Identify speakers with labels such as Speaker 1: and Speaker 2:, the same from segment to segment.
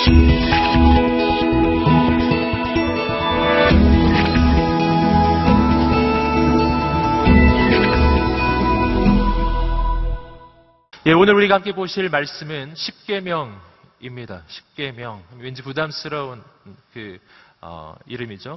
Speaker 1: 예, 오늘 우리가 함께 보실 말씀은 십계명입니다. 십계명. 왠지 부담스러운 이름이죠.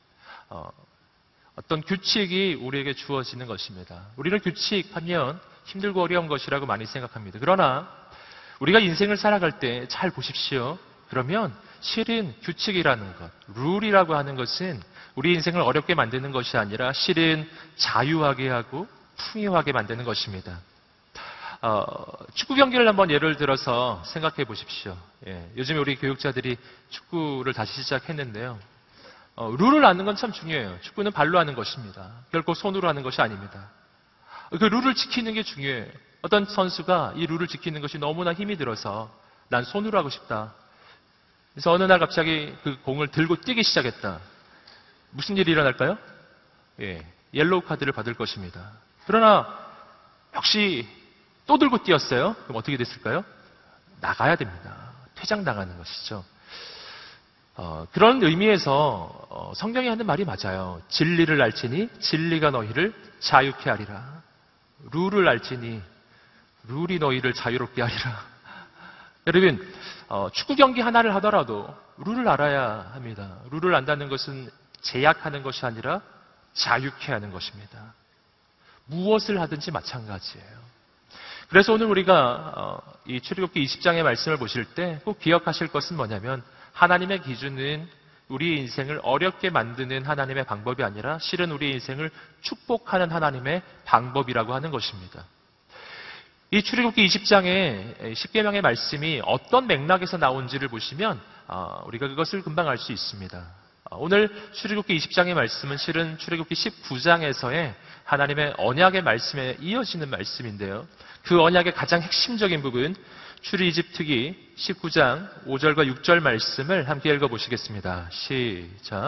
Speaker 1: 어떤 규칙이 우리에게 주어지는 것입니다. 우리는 규칙하면 힘들고 어려운 것이라고 많이 생각합니다. 그러나 우리가 인생을 살아갈 때 잘 보십시오. 그러면 실은 규칙이라는 것, 룰이라고 하는 것은 우리 인생을 어렵게 만드는 것이 아니라 실은 자유하게 하고 풍요하게 만드는 것입니다. 축구 경기를 한번 예를 들어서 생각해 보십시오. 예, 요즘에 우리 교육자들이 축구를 다시 시작했는데요. 룰을 아는 건 참 중요해요. 축구는 발로 하는 것입니다. 결코 손으로 하는 것이 아닙니다. 그 룰을 지키는 게 중요해요. 어떤 선수가 이 룰을 지키는 것이 너무나 힘이 들어서 난 손으로 하고 싶다. 그래서 어느 날 갑자기 그 공을 들고 뛰기 시작했다. 무슨 일이 일어날까요? 예, 옐로우 카드를 받을 것입니다. 그러나 역시 또 들고 뛰었어요. 그럼 어떻게 됐을까요? 나가야 됩니다. 퇴장당하는 것이죠. 그런 의미에서 성경이 하는 말이 맞아요. 진리를 알지니 진리가 너희를 자유케 하리라. 룰을 알지니 룰이 너희를 자유롭게 하리라. 여러분, 축구 경기 하나를 하더라도 룰을 알아야 합니다. 룰을 안다는 것은 제약하는 것이 아니라 자유케 하는 것입니다. 무엇을 하든지 마찬가지예요. 그래서 오늘 우리가 이 출애굽기 20장의 말씀을 보실 때 꼭 기억하실 것은 뭐냐면 하나님의 기준은 우리의 인생을 어렵게 만드는 하나님의 방법이 아니라 실은 우리의 인생을 축복하는 하나님의 방법이라고 하는 것입니다. 이 출애굽기 20장의 십계명의 말씀이 어떤 맥락에서 나온지를 보시면 우리가 그것을 금방 알 수 있습니다. 오늘 출애굽기 20장의 말씀은 실은 출애굽기 19장에서의 하나님의 언약의 말씀에 이어지는 말씀인데요. 그 언약의 가장 핵심적인 부분 출애굽기 19장 5절과 6절 말씀을 함께 읽어보시겠습니다. 시작.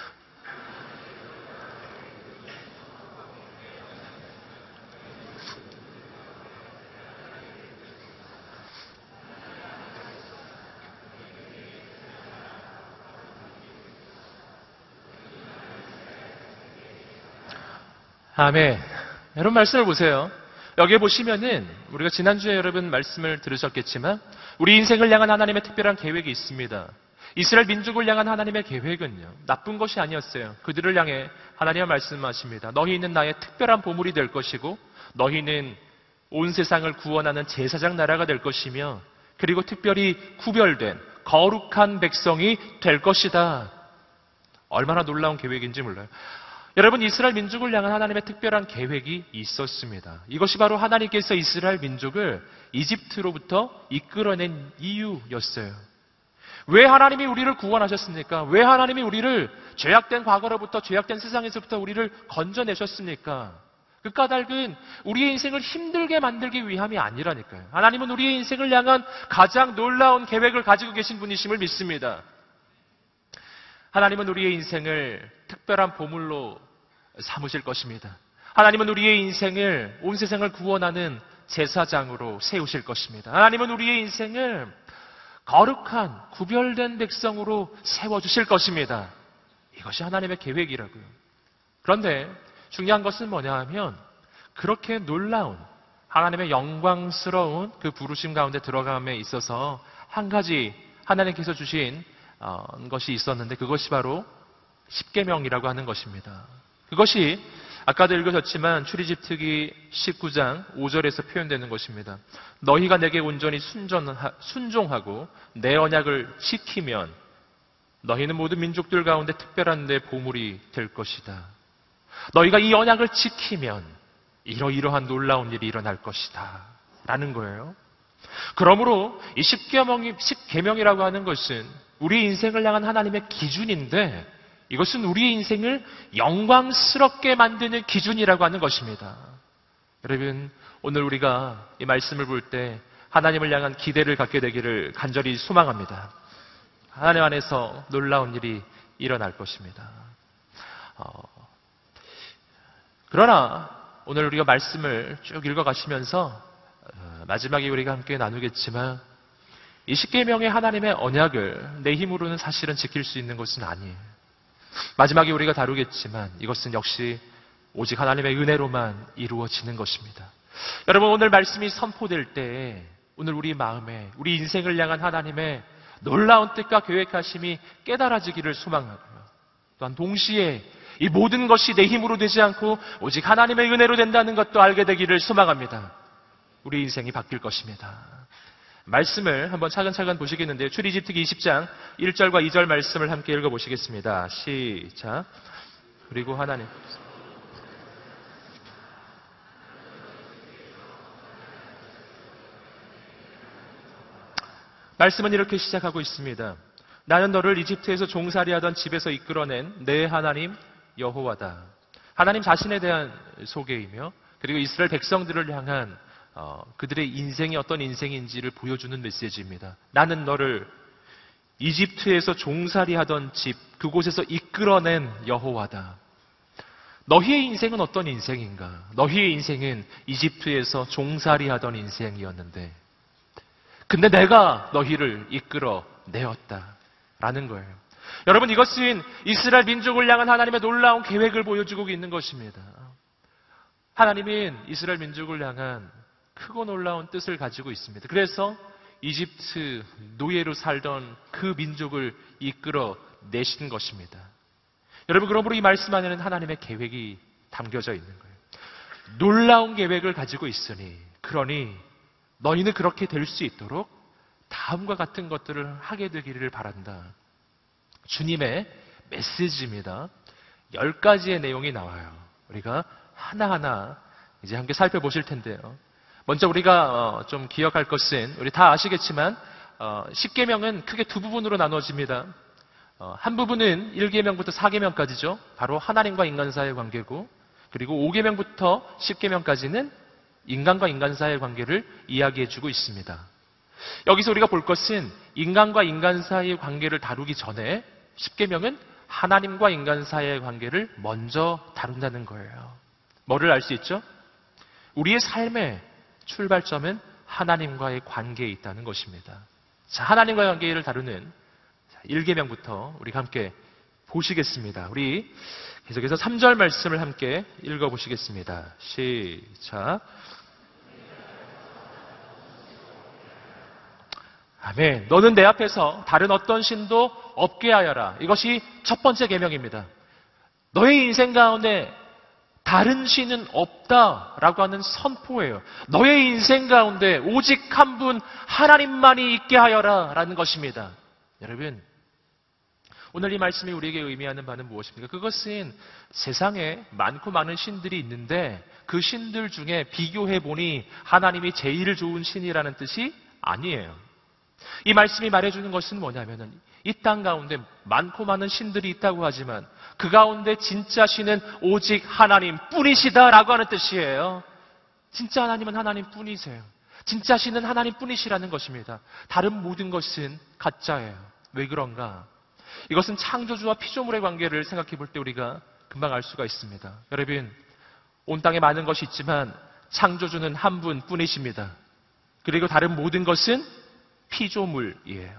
Speaker 1: 아멘. 여러분 말씀을 보세요. 여기에 보시면은 우리가 지난주에 여러분 말씀을 들으셨겠지만 우리 인생을 향한 하나님의 특별한 계획이 있습니다. 이스라엘 민족을 향한 하나님의 계획은요, 나쁜 것이 아니었어요. 그들을 향해 하나님은 말씀하십니다. 너희는 나의 특별한 보물이 될 것이고 너희는 온 세상을 구원하는 제사장 나라가 될 것이며 그리고 특별히 구별된 거룩한 백성이 될 것이다. 얼마나 놀라운 계획인지 몰라요. 여러분, 이스라엘 민족을 향한 하나님의 특별한 계획이 있었습니다. 이것이 바로 하나님께서 이스라엘 민족을 이집트로부터 이끌어낸 이유였어요. 왜 하나님이 우리를 구원하셨습니까? 왜 하나님이 우리를 죄악된 과거로부터, 죄악된 세상에서부터 우리를 건져내셨습니까? 그 까닭은 우리의 인생을 힘들게 만들기 위함이 아니라니까요. 하나님은 우리의 인생을 향한 가장 놀라운 계획을 가지고 계신 분이심을 믿습니다. 하나님은 우리의 인생을 특별한 보물로 삼으실 것입니다. 하나님은 우리의 인생을 온 세상을 구원하는 제사장으로 세우실 것입니다. 하나님은 우리의 인생을 거룩한 구별된 백성으로 세워주실 것입니다. 이것이 하나님의 계획이라고요. 그런데 중요한 것은 뭐냐 하면 그렇게 놀라운 하나님의 영광스러운 그 부르심 가운데 들어감에 있어서 한 가지 하나님께서 주신 것이 있었는데 그것이 바로 십계명이라고 하는 것입니다. 그것이 아까도 읽으셨지만 출애굽기 19장 5절에서 표현되는 것입니다. 너희가 내게 온전히 순종하고 내 언약을 지키면 너희는 모든 민족들 가운데 특별한 내 보물이 될 것이다. 너희가 이 언약을 지키면 이러이러한 놀라운 일이 일어날 것이다. 라는 거예요. 그러므로 이 십계명이라고 하는 것은 우리 인생을 향한 하나님의 기준인데 이것은 우리의 인생을 영광스럽게 만드는 기준이라고 하는 것입니다. 여러분, 오늘 우리가 이 말씀을 볼 때 하나님을 향한 기대를 갖게 되기를 간절히 소망합니다. 하나님 안에서 놀라운 일이 일어날 것입니다. 그러나 오늘 우리가 말씀을 쭉 읽어가시면서 마지막에 우리가 함께 나누겠지만 이 십계명의 하나님의 언약을 내 힘으로는 사실은 지킬 수 있는 것은 아니에요. 마지막에 우리가 다루겠지만 이것은 역시 오직 하나님의 은혜로만 이루어지는 것입니다. 여러분, 오늘 말씀이 선포될 때 오늘 우리 마음에 우리 인생을 향한 하나님의 놀라운 뜻과 계획하심이 깨달아지기를 소망하고요. 또한 동시에 이 모든 것이 내 힘으로 되지 않고 오직 하나님의 은혜로 된다는 것도 알게 되기를 소망합니다. 우리 인생이 바뀔 것입니다. 말씀을 한번 차근차근 보시겠는데요. 출애굽기 20장 1절과 2절 말씀을 함께 읽어보시겠습니다. 시작. 그리고 하나님 말씀은 이렇게 시작하고 있습니다. 나는 너를 이집트에서 종살이하던 집에서 이끌어낸 내 하나님 여호와다. 하나님 자신에 대한 소개이며 그리고 이스라엘 백성들을 향한 그들의 인생이 어떤 인생인지를 보여주는 메시지입니다. 나는 너를 이집트에서 종살이하던 집 그곳에서 이끌어낸 여호와다. 너희의 인생은 어떤 인생인가? 너희의 인생은 이집트에서 종살이하던 인생이었는데 근데 내가 너희를 이끌어 내었다라는 거예요. 여러분, 이것은 이스라엘 민족을 향한 하나님의 놀라운 계획을 보여주고 있는 것입니다. 하나님은 이스라엘 민족을 향한 크고 놀라운 뜻을 가지고 있습니다. 그래서 이집트 노예로 살던 그 민족을 이끌어 내신 것입니다. 여러분, 그러므로 이 말씀 안에는 하나님의 계획이 담겨져 있는 거예요. 놀라운 계획을 가지고 있으니 그러니 너희는 그렇게 될 수 있도록 다음과 같은 것들을 하게 되기를 바란다. 주님의 메시지입니다. 10가지의 내용이 나와요. 우리가 하나하나 이제 함께 살펴보실 텐데요. 먼저 우리가 좀 기억할 것은 우리 다 아시겠지만 십계명은 크게 두 부분으로 나누어집니다. 한 부분은 1계명부터 4계명까지죠. 바로 하나님과 인간 사이의 관계고, 그리고 5계명부터 10계명까지는 인간과 인간 사이의 관계를 이야기해주고 있습니다. 여기서 우리가 볼 것은 인간과 인간 사이의 관계를 다루기 전에 십계명은 하나님과 인간 사이의 관계를 먼저 다룬다는 거예요. 뭐를 알 수 있죠? 우리의 삶의 출발점은 하나님과의 관계에 있다는 것입니다. 자, 하나님과의 관계를 다루는 1계명부터 우리 함께 보시겠습니다. 우리 계속해서 3절 말씀을 함께 읽어보시겠습니다. 시작. 아멘. 너는 내 앞에서 다른 어떤 신도 없게 하여라. 이것이 첫 번째 계명입니다. 너의 인생 가운데 다른 신은 없다라고 하는 선포예요. 너의 인생 가운데 오직 한 분 하나님만이 있게 하여라라는 것입니다. 여러분, 오늘 이 말씀이 우리에게 의미하는 바는 무엇입니까? 그것은 세상에 많고 많은 신들이 있는데 그 신들 중에 비교해보니 하나님이 제일 좋은 신이라는 뜻이 아니에요. 이 말씀이 말해주는 것은 뭐냐면은 이 땅 가운데 많고 많은 신들이 있다고 하지만 그 가운데 진짜 신은 오직 하나님 뿐이시다라고 하는 뜻이에요. 진짜 하나님은 하나님 뿐이세요. 진짜 신은 하나님 뿐이시라는 것입니다. 다른 모든 것은 가짜예요. 왜 그런가? 이것은 창조주와 피조물의 관계를 생각해 볼 때 우리가 금방 알 수가 있습니다. 여러분, 온 땅에 많은 것이 있지만 창조주는 한 분뿐이십니다. 그리고 다른 모든 것은 피조물이에요.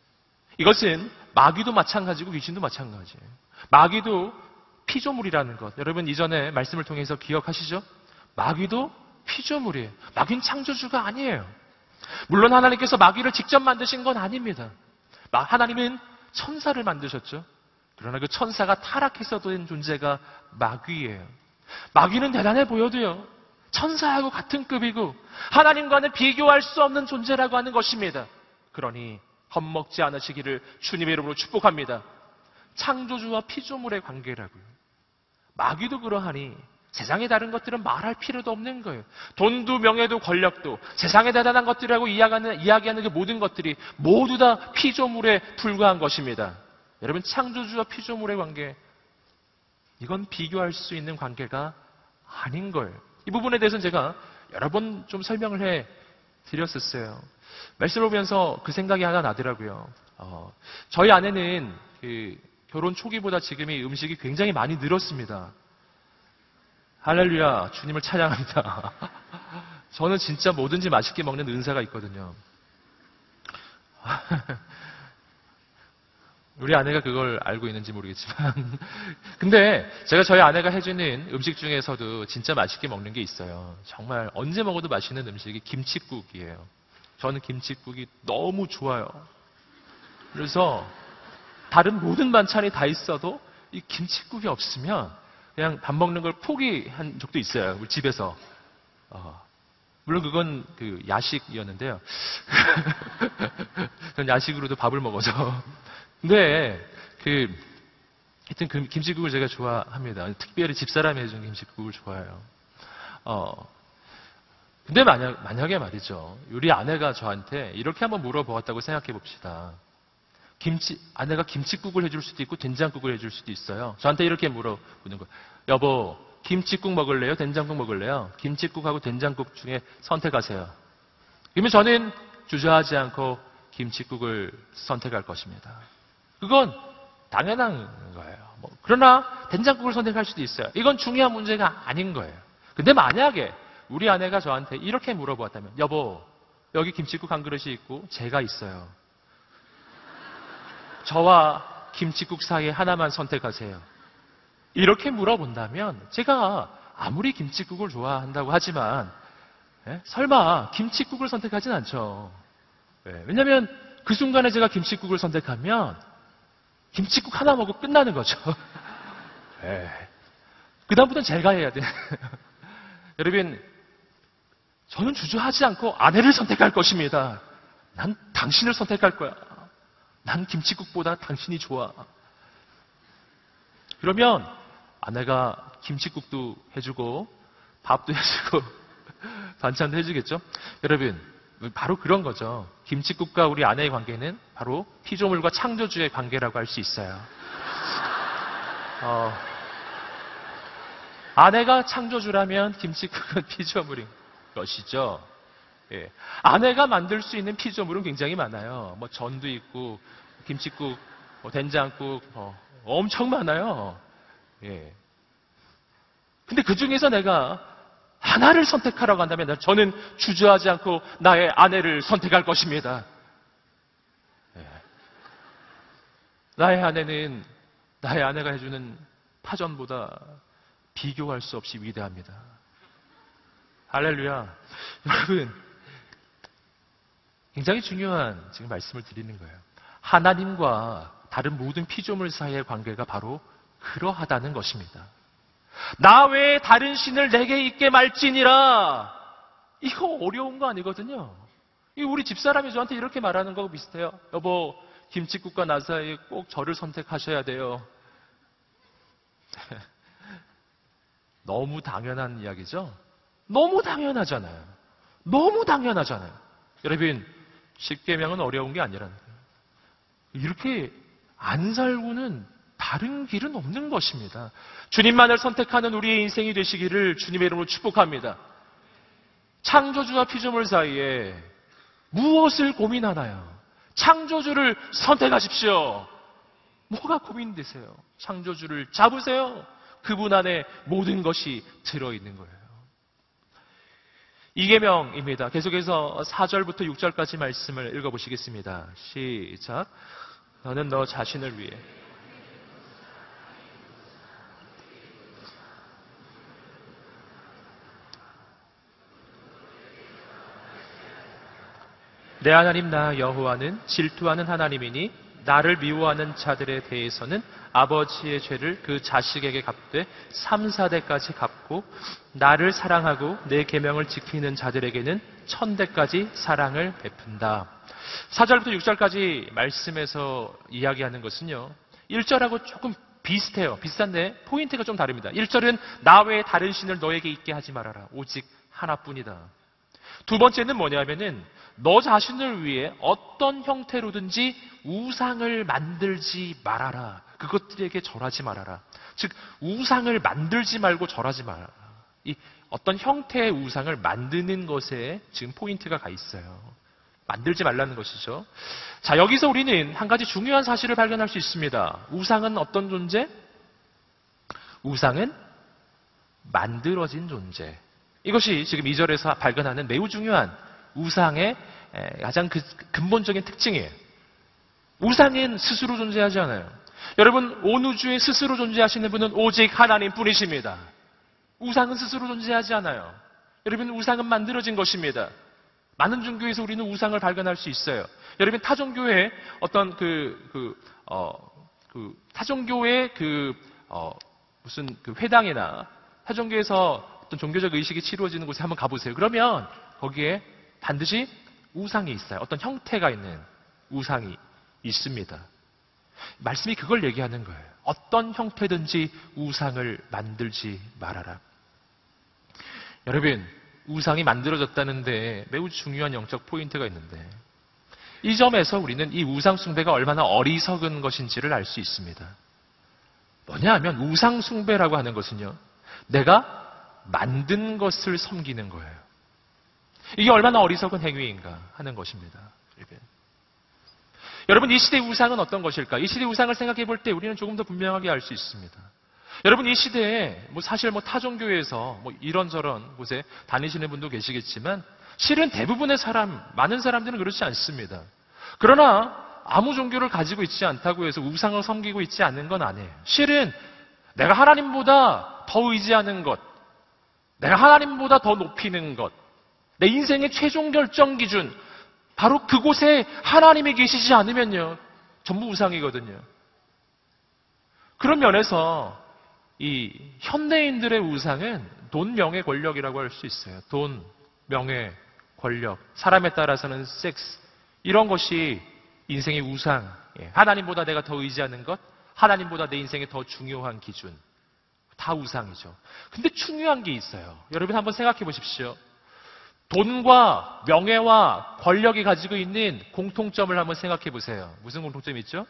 Speaker 1: 이것은 마귀도 마찬가지고 귀신도 마찬가지예요. 마귀도 피조물이라는 것. 여러분, 이전에 말씀을 통해서 기억하시죠? 마귀도 피조물이에요. 마귀는 창조주가 아니에요. 물론 하나님께서 마귀를 직접 만드신 건 아닙니다. 하나님은 천사를 만드셨죠. 그러나 그 천사가 타락해서 된 존재가 마귀예요. 마귀는 대단해 보여도요, 천사하고 같은 급이고 하나님과는 비교할 수 없는 존재라고 하는 것입니다. 그러니 겁먹지 않으시기를 주님의 이름으로 축복합니다. 창조주와 피조물의 관계라고요. 마귀도 그러하니 세상의 다른 것들은 말할 필요도 없는 거예요. 돈도 명예도 권력도 세상의 대단한 것들이라고 이야기하는 그 모든 것들이 모두 다 피조물에 불과한 것입니다. 여러분, 창조주와 피조물의 관계, 이건 비교할 수 있는 관계가 아닌 거예요. 이 부분에 대해서는 제가 여러 번 좀 설명을 해 드렸었어요. 말씀을 보면서 그 생각이 하나 나더라고요. 저희 아내는 결혼 초기보다 지금이 음식이 굉장히 많이 늘었습니다. 할렐루야, 주님을 찬양합니다. 저는 진짜 뭐든지 맛있게 먹는 은사가 있거든요. 우리 아내가 그걸 알고 있는지 모르겠지만 근데 제가 저희 아내가 해주는 음식 중에서도 진짜 맛있게 먹는 게 있어요. 정말 언제 먹어도 맛있는 음식이 김칫국이에요. 저는 김칫국이 너무 좋아요. 그래서 다른 모든 반찬이 다 있어도 이 김칫국이 없으면 그냥 밥 먹는 걸 포기한 적도 있어요. 우리 집에서. 물론 그건 그 야식이었는데요. 전 야식으로도 밥을 먹어서. 근데 하여튼 그 김치국을 제가 좋아합니다. 특별히 집사람이 해준 김치국을 좋아해요. 근데 만약에 말이죠. 우리 아내가 저한테 이렇게 한번 물어보았다고 생각해 봅시다. 아내가 김치국을 해줄 수도 있고 된장국을 해줄 수도 있어요. 저한테 이렇게 물어보는 거예요. 여보, 김치국 먹을래요? 된장국 먹을래요? 김치국하고 된장국 중에 선택하세요. 그러면 저는 주저하지 않고 김치국을 선택할 것입니다. 그건 당연한 거예요. 그러나 된장국을 선택할 수도 있어요. 이건 중요한 문제가 아닌 거예요. 근데 만약에 우리 아내가 저한테 이렇게 물어보았다면 여보, 여기 김치국 한 그릇이 있고 제가 있어요. 저와 김치국 사이에 하나만 선택하세요. 이렇게 물어본다면 제가 아무리 김치국을 좋아한다고 하지만 설마 김치국을 선택하진 않죠. 왜냐하면 그 순간에 제가 김치국을 선택하면 김치국 하나 먹고 끝나는 거죠. 그 다음부터는 제가 해야 돼. 여러분, 저는 주저하지 않고 아내를 선택할 것입니다. 난 당신을 선택할 거야. 난 김치국보다 당신이 좋아. 그러면 아내가 김치국도 해주고 밥도 해주고 반찬도 해주겠죠? 여러분, 바로 그런 거죠. 김칫국과 우리 아내의 관계는 바로 피조물과 창조주의 관계라고 할 수 있어요. 아내가 창조주라면 김칫국은 피조물인 것이죠. 예. 아내가 만들 수 있는 피조물은 굉장히 많아요. 전도 있고, 김칫국, 된장국, 엄청 많아요. 예. 근데 그 중에서 내가 하나를 선택하라고 한다면 저는 주저하지 않고 나의 아내를 선택할 것입니다. 나의 아내는 나의 아내가 해주는 파전보다 비교할 수 없이 위대합니다. 할렐루야. 여러분, 굉장히 중요한 지금 말씀을 드리는 거예요. 하나님과 다른 모든 피조물 사이의 관계가 바로 그러하다는 것입니다. 나 외에 다른 신을 내게 있게 말지니라. 이거 어려운 거 아니거든요. 우리 집사람이 저한테 이렇게 말하는 거하고 비슷해요. 여보, 김칫국과 나 사이에 꼭 저를 선택하셔야 돼요. 너무 당연한 이야기죠? 너무 당연하잖아요. 너무 당연하잖아요. 여러분, 십계명은 어려운 게 아니라는 거예요. 이렇게 안 살고는 다른 길은 없는 것입니다. 주님만을 선택하는 우리의 인생이 되시기를 주님의 이름으로 축복합니다. 창조주와 피조물 사이에 무엇을 고민하나요? 창조주를 선택하십시오. 뭐가 고민되세요? 창조주를 잡으세요. 그분 안에 모든 것이 들어있는 거예요. 2계명입니다. 계속해서 4절부터 6절까지 말씀을 읽어보시겠습니다. 시작. 너는 너 자신을 위해 내 하나님 나 여호와는 질투하는 하나님이니 나를 미워하는 자들에 대해서는 아버지의 죄를 그 자식에게 갚되 3, 4대까지 갚고 나를 사랑하고 내 계명을 지키는 자들에게는 1000대까지 사랑을 베푼다. 4절부터 6절까지 말씀에서 이야기하는 것은요. 1절하고 조금 비슷해요. 비슷한데 포인트가 좀 다릅니다. 1절은 나 외에 다른 신을 너에게 있게 하지 말아라. 오직 하나뿐이다. 두 번째는 뭐냐면은 너 자신을 위해 어떤 형태로든지 우상을 만들지 말아라. 그것들에게 절하지 말아라. 즉 우상을 만들지 말고 절하지 말아라. 이 어떤 형태의 우상을 만드는 것에 지금 포인트가 가 있어요. 만들지 말라는 것이죠. 자, 여기서 우리는 한 가지 중요한 사실을 발견할 수 있습니다. 우상은 어떤 존재? 우상은 만들어진 존재. 이것이 지금 2절에서 발견하는 매우 중요한 우상의 가장 근본적인 특징이에요. 우상은 스스로 존재하지 않아요. 여러분, 온 우주에 스스로 존재하시는 분은 오직 하나님 뿐이십니다. 우상은 스스로 존재하지 않아요. 여러분, 우상은 만들어진 것입니다. 많은 종교에서 우리는 우상을 발견할 수 있어요. 여러분, 타종교의 어떤 타종교의 무슨 회당이나 타종교에서 어떤 종교적 의식이 치루어지는 곳에 한번 가보세요. 그러면 거기에 반드시 우상이 있어요. 어떤 형태가 있는 우상이 있습니다. 말씀이 그걸 얘기하는 거예요. 어떤 형태든지 우상을 만들지 말아라. 여러분, 우상이 만들어졌다는데 매우 중요한 영적 포인트가 있는데 이 점에서 우리는 이 우상 숭배가 얼마나 어리석은 것인지를 알 수 있습니다. 뭐냐 하면 우상 숭배라고 하는 것은요, 내가 만든 것을 섬기는 거예요. 이게 얼마나 어리석은 행위인가 하는 것입니다. 여러분, 이 시대의 우상은 어떤 것일까? 이 시대의 우상을 생각해 볼 때 우리는 조금 더 분명하게 알 수 있습니다. 여러분, 이 시대에 사실 타종교에서 이런저런 곳에 다니시는 분도 계시겠지만 실은 대부분의 많은 사람들은 그렇지 않습니다. 그러나 아무 종교를 가지고 있지 않다고 해서 우상을 섬기고 있지 않는 건 아니에요. 실은 내가 하나님보다 더 의지하는 것, 내가 하나님보다 더 높이는 것, 내 인생의 최종 결정 기준, 바로 그곳에 하나님이 계시지 않으면요, 전부 우상이거든요. 그런 면에서 이 현대인들의 우상은 돈, 명예, 권력이라고 할 수 있어요. 돈, 명예, 권력, 사람에 따라서는 섹스, 이런 것이 인생의 우상, 하나님보다 내가 더 의지하는 것, 하나님보다 내 인생에 더 중요한 기준, 다 우상이죠. 근데 중요한 게 있어요. 여러분 한번 생각해 보십시오. 돈과 명예와 권력이 가지고 있는 공통점을 한번 생각해 보세요. 무슨 공통점이 있죠?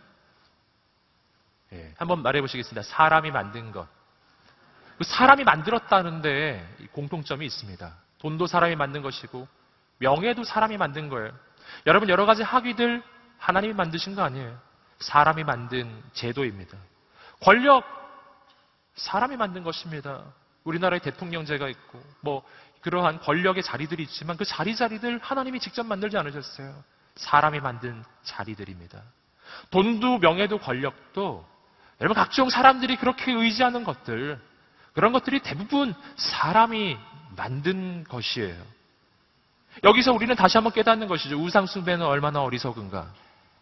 Speaker 1: 한번 말해 보시겠습니다. 사람이 만든 것. 사람이 만들었다는데 공통점이 있습니다. 돈도 사람이 만든 것이고 명예도 사람이 만든 거예요. 여러분, 여러 가지 학위들 하나님이 만드신 거 아니에요. 사람이 만든 제도입니다. 권력, 사람이 만든 것입니다. 우리나라에 대통령제가 있고 그러한 권력의 자리들이 있지만 그 자리들 하나님이 직접 만들지 않으셨어요. 사람이 만든 자리들입니다. 돈도 명예도 권력도 여러분, 각종 사람들이 그렇게 의지하는 것들, 그런 것들이 대부분 사람이 만든 것이에요. 여기서 우리는 다시 한번 깨닫는 것이죠. 우상 숭배는 얼마나 어리석은가.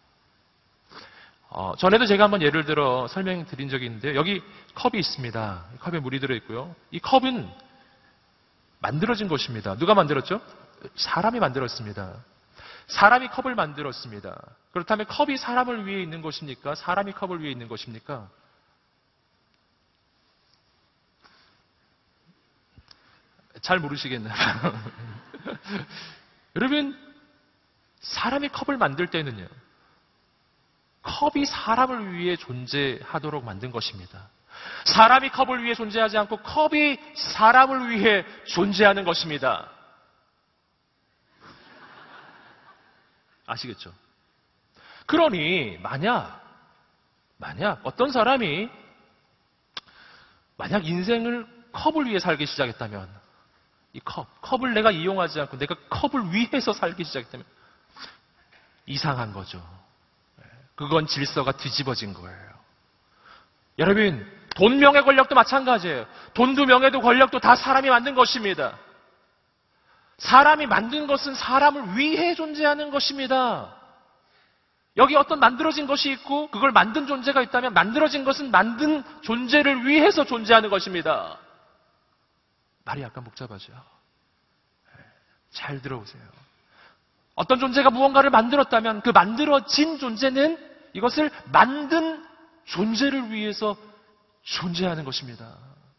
Speaker 1: 전에도 제가 한번 예를 들어 설명드린 적이 있는데요. 여기 컵이 있습니다. 컵에 물이 들어있고요. 이 컵은 만들어진 것입니다. 누가 만들었죠? 사람이 만들었습니다. 사람이 컵을 만들었습니다. 그렇다면 컵이 사람을 위해 있는 것입니까? 사람이 컵을 위해 있는 것입니까? 잘 모르시겠나요? 여러분, 사람이 컵을 만들 때는요, 컵이 사람을 위해 존재하도록 만든 것입니다. 사람이 컵을 위해 존재하지 않고 컵이 사람을 위해 존재하는 것입니다. 아시겠죠? 그러니 만약 어떤 사람이 만약 인생을 컵을 위해 살기 시작했다면, 이 컵을 내가 이용하지 않고 내가 컵을 위해서 살기 시작했다면 이상한 거죠. 그건 질서가 뒤집어진 거예요. 여러분, 돈, 명예, 권력도 마찬가지예요. 돈도 명예도 권력도 다 사람이 만든 것입니다. 사람이 만든 것은 사람을 위해 존재하는 것입니다. 여기 어떤 만들어진 것이 있고 그걸 만든 존재가 있다면 만들어진 것은 만든 존재를 위해서 존재하는 것입니다. 말이 약간 복잡하죠. 잘 들어보세요. 어떤 존재가 무언가를 만들었다면 그 만들어진 존재는 이것을 만든 존재를 위해서 존재하는 것입니다.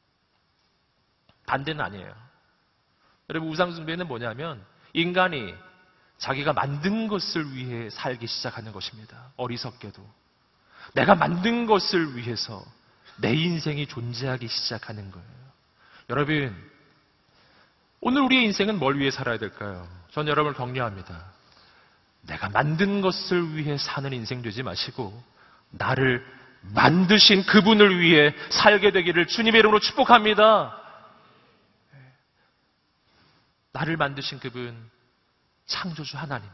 Speaker 1: 반대는 아니에요. 여러분, 우상숭배는 뭐냐면 인간이 자기가 만든 것을 위해 살기 시작하는 것입니다. 어리석게도. 내가 만든 것을 위해서 내 인생이 존재하기 시작하는 거예요. 여러분, 오늘 우리의 인생은 뭘 위해 살아야 될까요? 전 여러분을 격려합니다. 내가 만든 것을 위해 사는 인생 되지 마시고 나를 만드신 그분을 위해 살게 되기를 주님의 이름으로 축복합니다. 나를 만드신 그분, 창조주 하나님.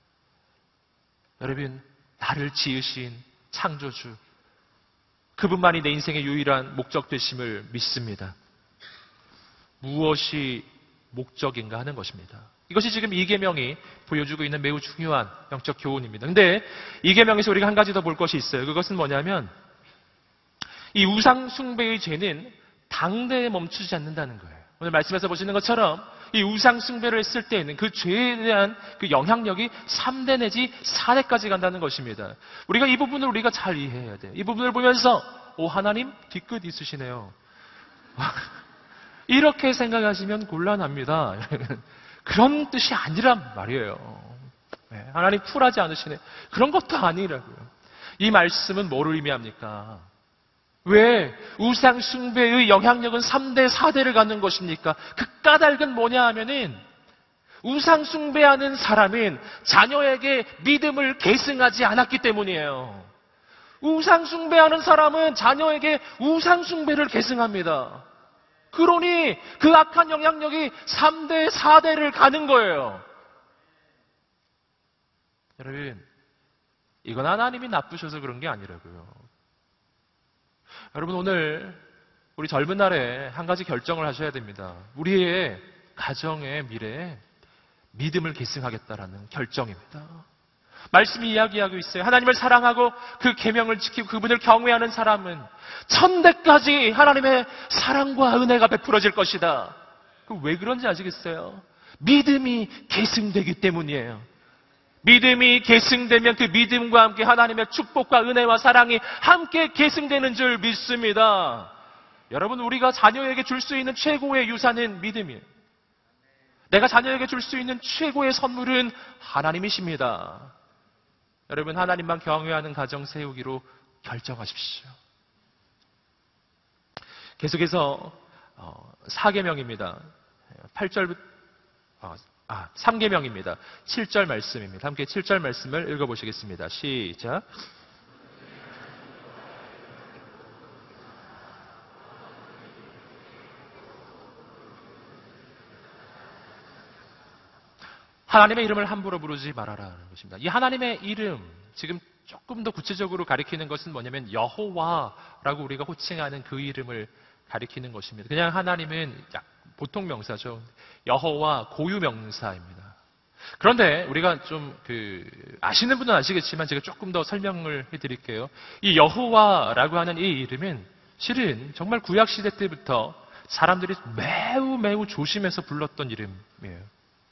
Speaker 1: 여러분, 나를 지으신 창조주. 그분만이 내 인생의 유일한 목적 되심을 믿습니다. 무엇이 목적인가 하는 것입니다. 이것이 지금 이 계명이 보여주고 있는 매우 중요한 영적 교훈입니다. 근데 이 계명에서 우리가 한 가지 더 볼 것이 있어요. 그것은 뭐냐면 이 우상 숭배의 죄는 당대에 멈추지 않는다는 거예요. 오늘 말씀에서 보시는 것처럼 이 우상 숭배를 했을 때에는 그 죄에 대한 그 영향력이 3대 내지 4대까지 간다는 것입니다. 우리가 이 부분을 우리가 잘 이해해야 돼요. 이 부분을 보면서 하나님 뒤끝 있으시네요. 이렇게 생각하시면 곤란합니다. 그런 뜻이 아니란 말이에요. 하나님 쿨하지 않으시네. 그런 것도 아니라고요. 이 말씀은 뭐를 의미합니까? 왜 우상 숭배의 영향력은 3대, 4대를 갖는 것입니까? 그 까닭은 뭐냐 하면은 우상 숭배하는 사람은 자녀에게 믿음을 계승하지 않았기 때문이에요. 우상 숭배하는 사람은 자녀에게 우상 숭배를 계승합니다. 그러니 그 악한 영향력이 3대, 4대를 가는 거예요. 여러분, 이건 하나님이 나쁘셔서 그런 게 아니라고요. 여러분, 오늘 우리 젊은 날에 한 가지 결정을 하셔야 됩니다. 우리의 가정의 미래에 믿음을 계승하겠다라는 결정입니다. 말씀이 이야기하고 있어요. 하나님을 사랑하고 그 계명을 지키고 그분을 경외하는 사람은 천대까지 하나님의 사랑과 은혜가 베풀어질 것이다. 왜 그런지 아시겠어요? 믿음이 계승되기 때문이에요. 믿음이 계승되면 그 믿음과 함께 하나님의 축복과 은혜와 사랑이 함께 계승되는 줄 믿습니다. 여러분, 우리가 자녀에게 줄 수 있는 최고의 유산은 믿음이에요. 내가 자녀에게 줄 수 있는 최고의 선물은 하나님이십니다. 여러분, 하나님만 경외하는 가정 세우기로 결정하십시오. 계속해서 4계명입니다. 3계명입니다. 7절 말씀입니다. 함께 7절 말씀을 읽어보시겠습니다. 시작. 하나님의 이름을 함부로 부르지 말아라는 것입니다. 이 하나님의 이름, 지금 조금 더 구체적으로 가리키는 것은 뭐냐면 여호와라고 우리가 호칭하는 그 이름을 가리키는 것입니다. 그냥 하나님은 보통 명사죠. 여호와 고유 명사입니다. 그런데 우리가 좀 아시는 분은 아시겠지만 제가 조금 더 설명을 해드릴게요. 이 여호와라고 하는 이 이름은 실은 정말 구약 시대 때부터 사람들이 매우 조심해서 불렀던 이름이에요.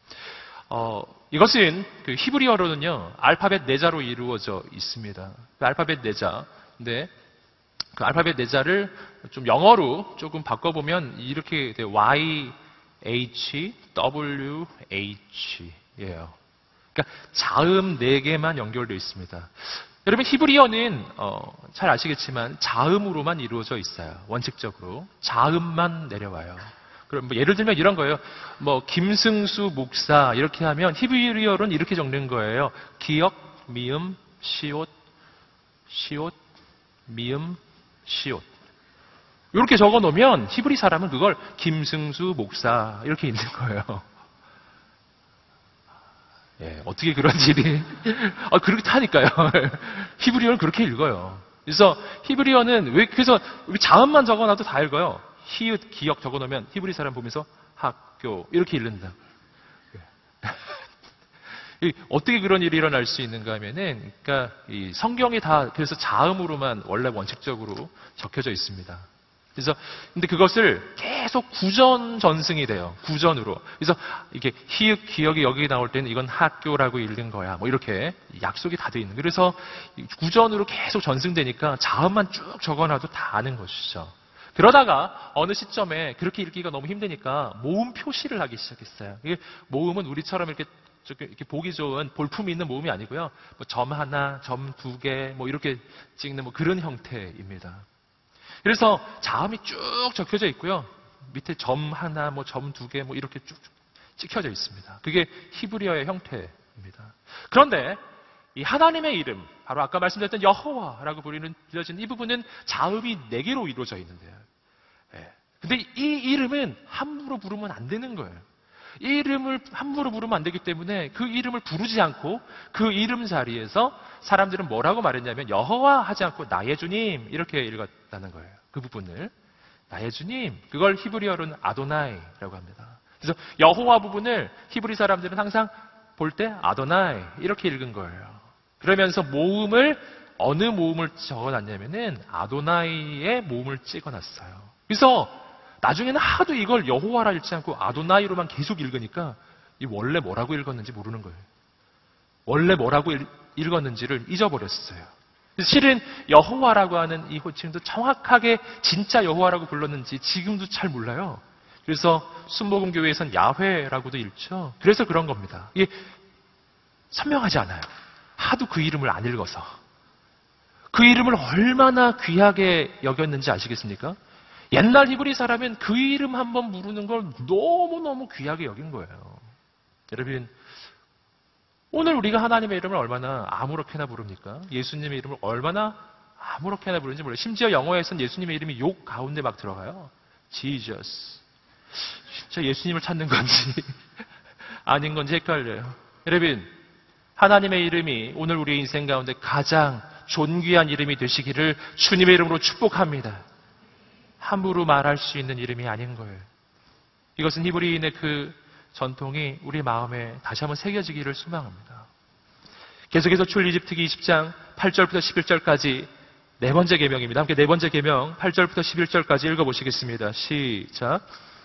Speaker 1: 이것은 히브리어로는요, 알파벳 4자로 이루어져 있습니다. 그 알파벳 4자. 근데 그 알파벳 4자를 좀 영어로 조금 바꿔보면 이렇게 돼요. Y, H, W, H. 예요. 그러니까 자음 4개만 연결되어 있습니다. 여러분, 히브리어는 잘 아시겠지만 자음으로만 이루어져 있어요. 원칙적으로. 자음만 내려와요. 그럼 예를 들면 이런 거예요. 김승수 목사 이렇게 하면 히브리어로는 이렇게 적는 거예요. 기역, 미음, 시옷, 시옷, 미음, 시옷. 이렇게 적어 놓으면 히브리 사람은 그걸 김승수 목사 이렇게 읽는 거예요. 예, 어떻게 그런 일이 그렇게 하니까요. 히브리어는 그렇게 읽어요. 그래서 히브리어는 그래서 자음만 적어놔도 다 읽어요. 히읗, 기역 적어놓으면 히브리 사람 보면서 학교 이렇게 읽는다. 어떻게 그런 일이 일어날 수 있는가 하면은, 그러니까 이 성경이 다 그래서 자음으로만 원래 원칙적으로 적혀져 있습니다. 그래서 근데 그것을 계속 구전 전승이 돼요. 구전으로. 그래서 이게 히읗, 기역이 여기 나올 때는 이건 학교라고 읽는 거야. 이렇게 약속이 다 돼 있는. 그래서 구전으로 계속 전승되니까 자음만 쭉 적어놔도 다 아는 것이죠. 그러다가 어느 시점에 그렇게 읽기가 너무 힘드니까 모음 표시를 하기 시작했어요. 이게 모음은 우리처럼 이렇게 보기 좋은 볼품이 있는 모음이 아니고요. 점 하나, 점 2개, 이렇게 찍는 그런 형태입니다. 그래서 자음이 쭉 적혀져 있고요. 밑에 점 하나, 점 2개, 이렇게 쭉 찍혀져 있습니다. 그게 히브리어의 형태입니다. 그런데 이 하나님의 이름, 바로 아까 말씀드렸던 여호와라고 불려진 이 부분은 자음이 4개로 이루어져 있는데요. 근데 이 이름은 함부로 부르면 안 되는 거예요. 이 이름을 함부로 부르면 안 되기 때문에 그 이름을 부르지 않고 그 이름 자리에서 사람들은 뭐라고 말했냐면 여호와 하지 않고 나의 주님 이렇게 읽었다는 거예요. 그 부분을. 나의 주님. 그걸 히브리어로는 아도나이라고 합니다. 그래서 여호와 부분을 히브리 사람들은 항상 볼 때 아도나이 이렇게 읽은 거예요. 그러면서 모음을 어느 모음을 적어놨냐면은 아도나이의 모음을 찍어놨어요. 그래서 나중에는 하도 이걸 여호와라 읽지 않고 아도나이로만 계속 읽으니까 이 원래 뭐라고 읽었는지 모르는 거예요. 원래 뭐라고 읽었는지를 잊어버렸어요. 실은 여호와라고 하는 이 호칭도 정확하게 진짜 여호와라고 불렀는지 지금도 잘 몰라요. 그래서 순복음 교회에선 야훼라고도 읽죠. 그래서 그런 겁니다. 이게 선명하지 않아요. 하도 그 이름을 안 읽어서. 그 이름을 얼마나 귀하게 여겼는지 아시겠습니까? 옛날 히브리 사람은 그 이름 한번 부르는 걸 너무너무 귀하게 여긴 거예요. 여러분, 오늘 우리가 하나님의 이름을 얼마나 아무렇게나 부릅니까? 예수님의 이름을 얼마나 아무렇게나 부르는지 몰라요. 심지어 영어에서는 예수님의 이름이 욕 가운데 막 들어가요. Jesus. 진짜 예수님을 찾는 건지 아닌 건지 헷갈려요. 여러분, 하나님의 이름이 오늘 우리의 인생 가운데 가장 존귀한 이름이 되시기를 주님의 이름으로 축복합니다. 함부로 말할 수 있는 이름이 아닌 거예요. 이것은 히브리인의 그 전통이 우리 마음에 다시 한번 새겨지기를 소망합니다. 계속해서 출애굽기 20장 8절부터 11절까지 네 번째 계명입니다. 함께 네 번째 계명 8절부터 11절까지 읽어보시겠습니다. 시작.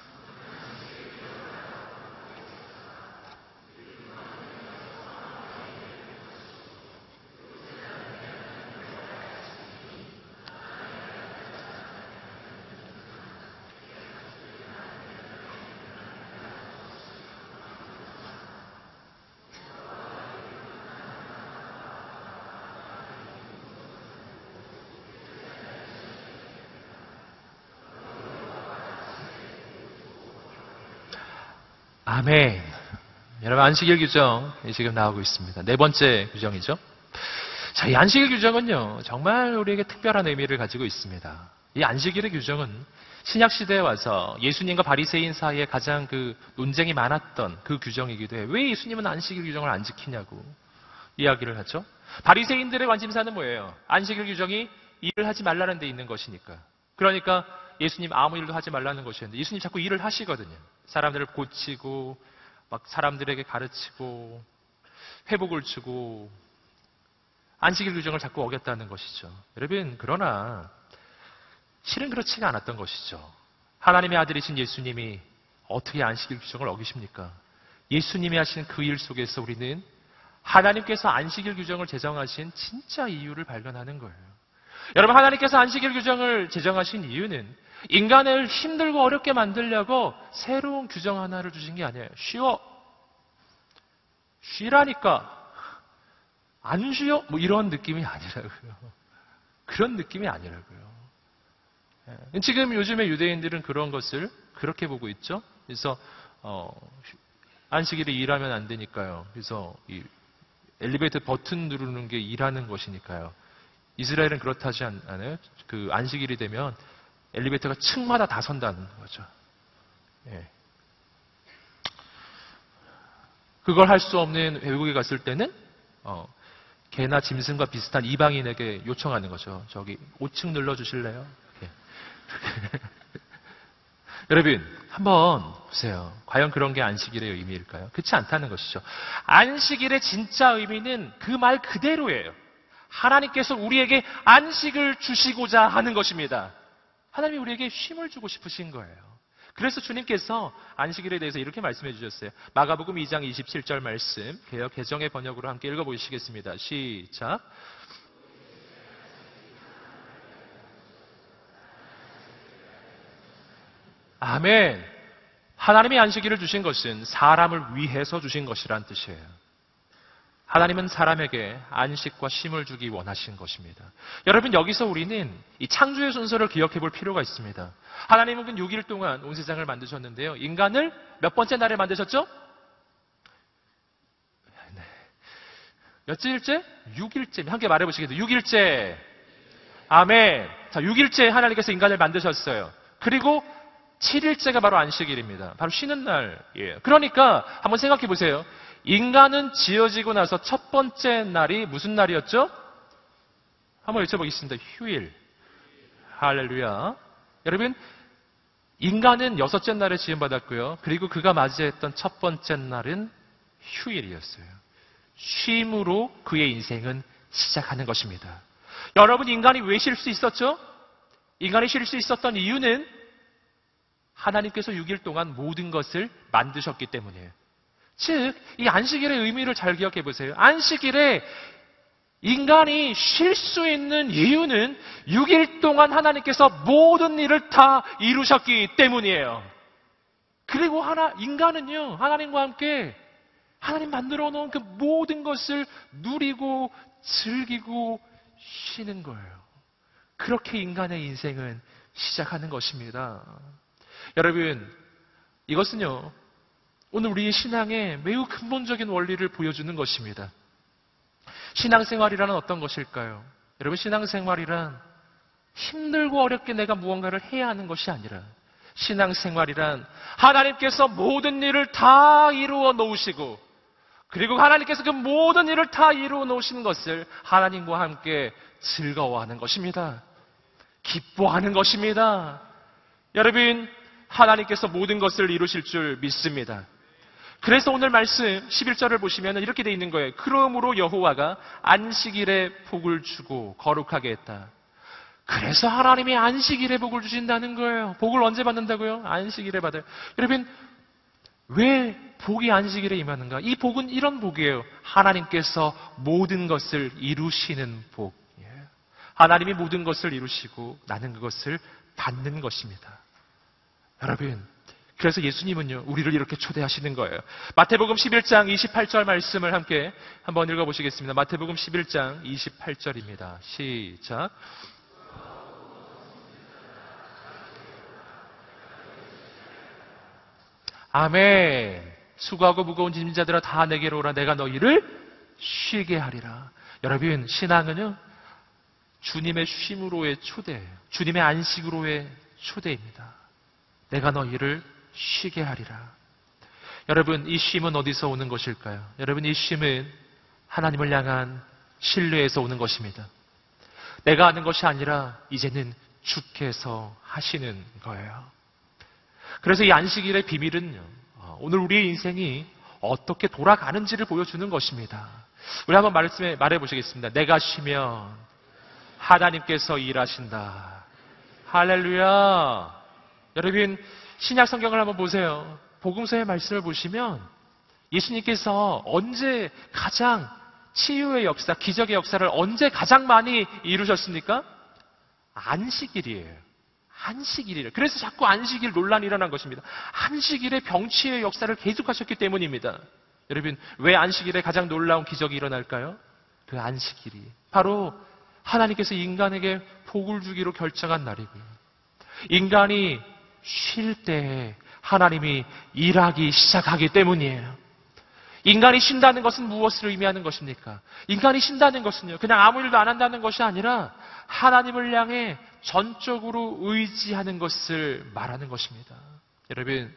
Speaker 1: 아멘. 여러분, 안식일 규정 지금 나오고 있습니다. 네 번째 규정이죠. 자, 이 안식일 규정은요, 정말 우리에게 특별한 의미를 가지고 있습니다. 이 안식일의 규정은 신약 시대에 와서 예수님과 바리새인 사이에 가장 그 논쟁이 많았던 그 규정이기도 해요. 왜 예수님은 안식일 규정을 안 지키냐고 이야기를 하죠. 바리새인들의 관심사는 뭐예요? 안식일 규정이 일을 하지 말라는 데 있는 것이니까. 그러니까 예수님 아무 일도 하지 말라는 것이었는데 예수님 자꾸 일을 하시거든요. 사람들을 고치고 막 사람들에게 가르치고 회복을 주고 안식일 규정을 자꾸 어겼다는 것이죠. 여러분, 그러나 실은 그렇지가 않았던 것이죠. 하나님의 아들이신 예수님이 어떻게 안식일 규정을 어기십니까? 예수님이 하신 그 일 속에서 우리는 하나님께서 안식일 규정을 제정하신 진짜 이유를 발견하는 거예요. 여러분, 하나님께서 안식일 규정을 제정하신 이유는 인간을 힘들고 어렵게 만들려고 새로운 규정 하나를 주신 게 아니에요. 쉬어. 쉬라니까. 안 쉬어? 뭐 이런 느낌이 아니라고요. 그런 느낌이 아니라고요. 지금 요즘에 유대인들은 그런 것을 그렇게 보고 있죠. 그래서 안식일에 일하면 안 되니까요. 그래서 이 엘리베이터 버튼 누르는 게 일하는 것이니까요. 이스라엘은 그렇다지 않아요? 그 안식일이 되면 엘리베이터가 층마다 다 선다는 거죠. 예. 그걸 할 수 없는 외국에 갔을 때는 개나 짐승과 비슷한 이방인에게 요청하는 거죠. 저기 5층 눌러주실래요? 예. 여러분, 한번 보세요. 과연 그런 게 안식일의 의미일까요? 그렇지 않다는 것이죠. 안식일의 진짜 의미는 그 말 그대로예요. 하나님께서 우리에게 안식을 주시고자 하는 것입니다. 하나님이 우리에게 쉼을 주고 싶으신 거예요. 그래서 주님께서 안식일에 대해서 이렇게 말씀해 주셨어요. 마가복음 2장 27절 말씀, 개역 개정의 번역으로 함께 읽어보시겠습니다. 시작. 아멘. 하나님이 안식일을 주신 것은 사람을 위해서 주신 것이란 뜻이에요. 하나님은 사람에게 안식과 쉼을 주기 원하신 것입니다. 여러분, 여기서 우리는 이 창조의 순서를 기억해 볼 필요가 있습니다. 하나님은 6일 동안 온 세상을 만드셨는데요. 인간을 몇 번째 날에 만드셨죠? 네. 몇째일째? 6일째. 함께 말해보시겠어요? 6일째. 아멘. 자, 6일째 하나님께서 인간을 만드셨어요. 그리고 7일째가 바로 안식일입니다. 바로 쉬는 날이에요. 그러니까 한번 생각해 보세요. 인간은 지어지고 나서 첫 번째 날이 무슨 날이었죠? 한번 여쭤보겠습니다. 휴일. 할렐루야. 여러분, 인간은 6째 날에 지음받았고요. 그리고 그가 맞이했던 첫 번째 날은 휴일이었어요. 쉼으로 그의 인생은 시작하는 것입니다. 여러분, 인간이 왜 쉴 수 있었죠? 인간이 쉴 수 있었던 이유는 하나님께서 6일 동안 모든 것을 만드셨기 때문이에요. 즉, 이 안식일의 의미를 잘 기억해 보세요. 안식일에 인간이 쉴 수 있는 이유는 6일 동안 하나님께서 모든 일을 다 이루셨기 때문이에요. 그리고 인간은요, 하나님과 함께 하나님 만들어 놓은 그 모든 것을 누리고 즐기고 쉬는 거예요. 그렇게 인간의 인생은 시작하는 것입니다. 여러분, 이것은요, 오늘 우리의 신앙의 매우 근본적인 원리를 보여주는 것입니다. 신앙생활이란 어떤 것일까요? 여러분, 신앙생활이란 힘들고 어렵게 내가 무언가를 해야 하는 것이 아니라 신앙생활이란 하나님께서 모든 일을 다 이루어 놓으시고 그리고 하나님께서 그 모든 일을 다 이루어 놓으신 것을 하나님과 함께 즐거워하는 것입니다. 기뻐하는 것입니다. 여러분, 하나님께서 모든 것을 이루실 줄 믿습니다. 그래서 오늘 말씀 11절을 보시면 이렇게 돼 있는 거예요. 그러므로 여호와가 안식일에 복을 주고 거룩하게 했다. 그래서 하나님이 안식일에 복을 주신다는 거예요. 복을 언제 받는다고요? 안식일에 받아요. 여러분, 왜 복이 안식일에 임하는가? 이 복은 이런 복이에요. 하나님께서 모든 것을 이루시는 복. 하나님이 모든 것을 이루시고 나는 그것을 받는 것입니다. 여러분, 그래서 예수님은요, 우리를 이렇게 초대하시는 거예요. 마태복음 11장 28절 말씀을 함께 한번 읽어보시겠습니다. 마태복음 11장 28절입니다. 시작. 아멘. 수고하고 무거운 짐진 자들아 다 내게로 오라. 내가 너희를 쉬게 하리라. 여러분, 신앙은요, 주님의 쉼으로의 초대예요. 주님의 안식으로의 초대입니다. 내가 너희를 쉬게 하리라. 여러분, 이 쉼은 어디서 오는 것일까요? 여러분, 이 쉼은 하나님을 향한 신뢰에서 오는 것입니다. 내가 하는 것이 아니라 이제는 주께서 하시는 거예요. 그래서 이 안식일의 비밀은요, 오늘 우리의 인생이 어떻게 돌아가는지를 보여주는 것입니다. 우리 한번 말해 보시겠습니다. 내가 쉬면 하나님께서 일하신다. 할렐루야. 여러분, 신약 성경을 한번 보세요. 복음서의 말씀을 보시면 예수님께서 언제 가장 치유의 역사, 기적의 역사를 언제 가장 많이 이루셨습니까? 안식일이에요. 안식일이에요. 그래서 자꾸 안식일 논란이 일어난 것입니다. 안식일에 병치유의 역사를 계속하셨기 때문입니다. 여러분, 왜 안식일에 가장 놀라운 기적이 일어날까요? 그 안식일이 바로 하나님께서 인간에게 복을 주기로 결정한 날이고요. 인간이 쉴 때 하나님이 일하기 시작하기 때문이에요. 인간이 쉰다는 것은 무엇을 의미하는 것입니까? 인간이 쉰다는 것은요, 그냥 아무 일도 안 한다는 것이 아니라 하나님을 향해 전적으로 의지하는 것을 말하는 것입니다. 여러분,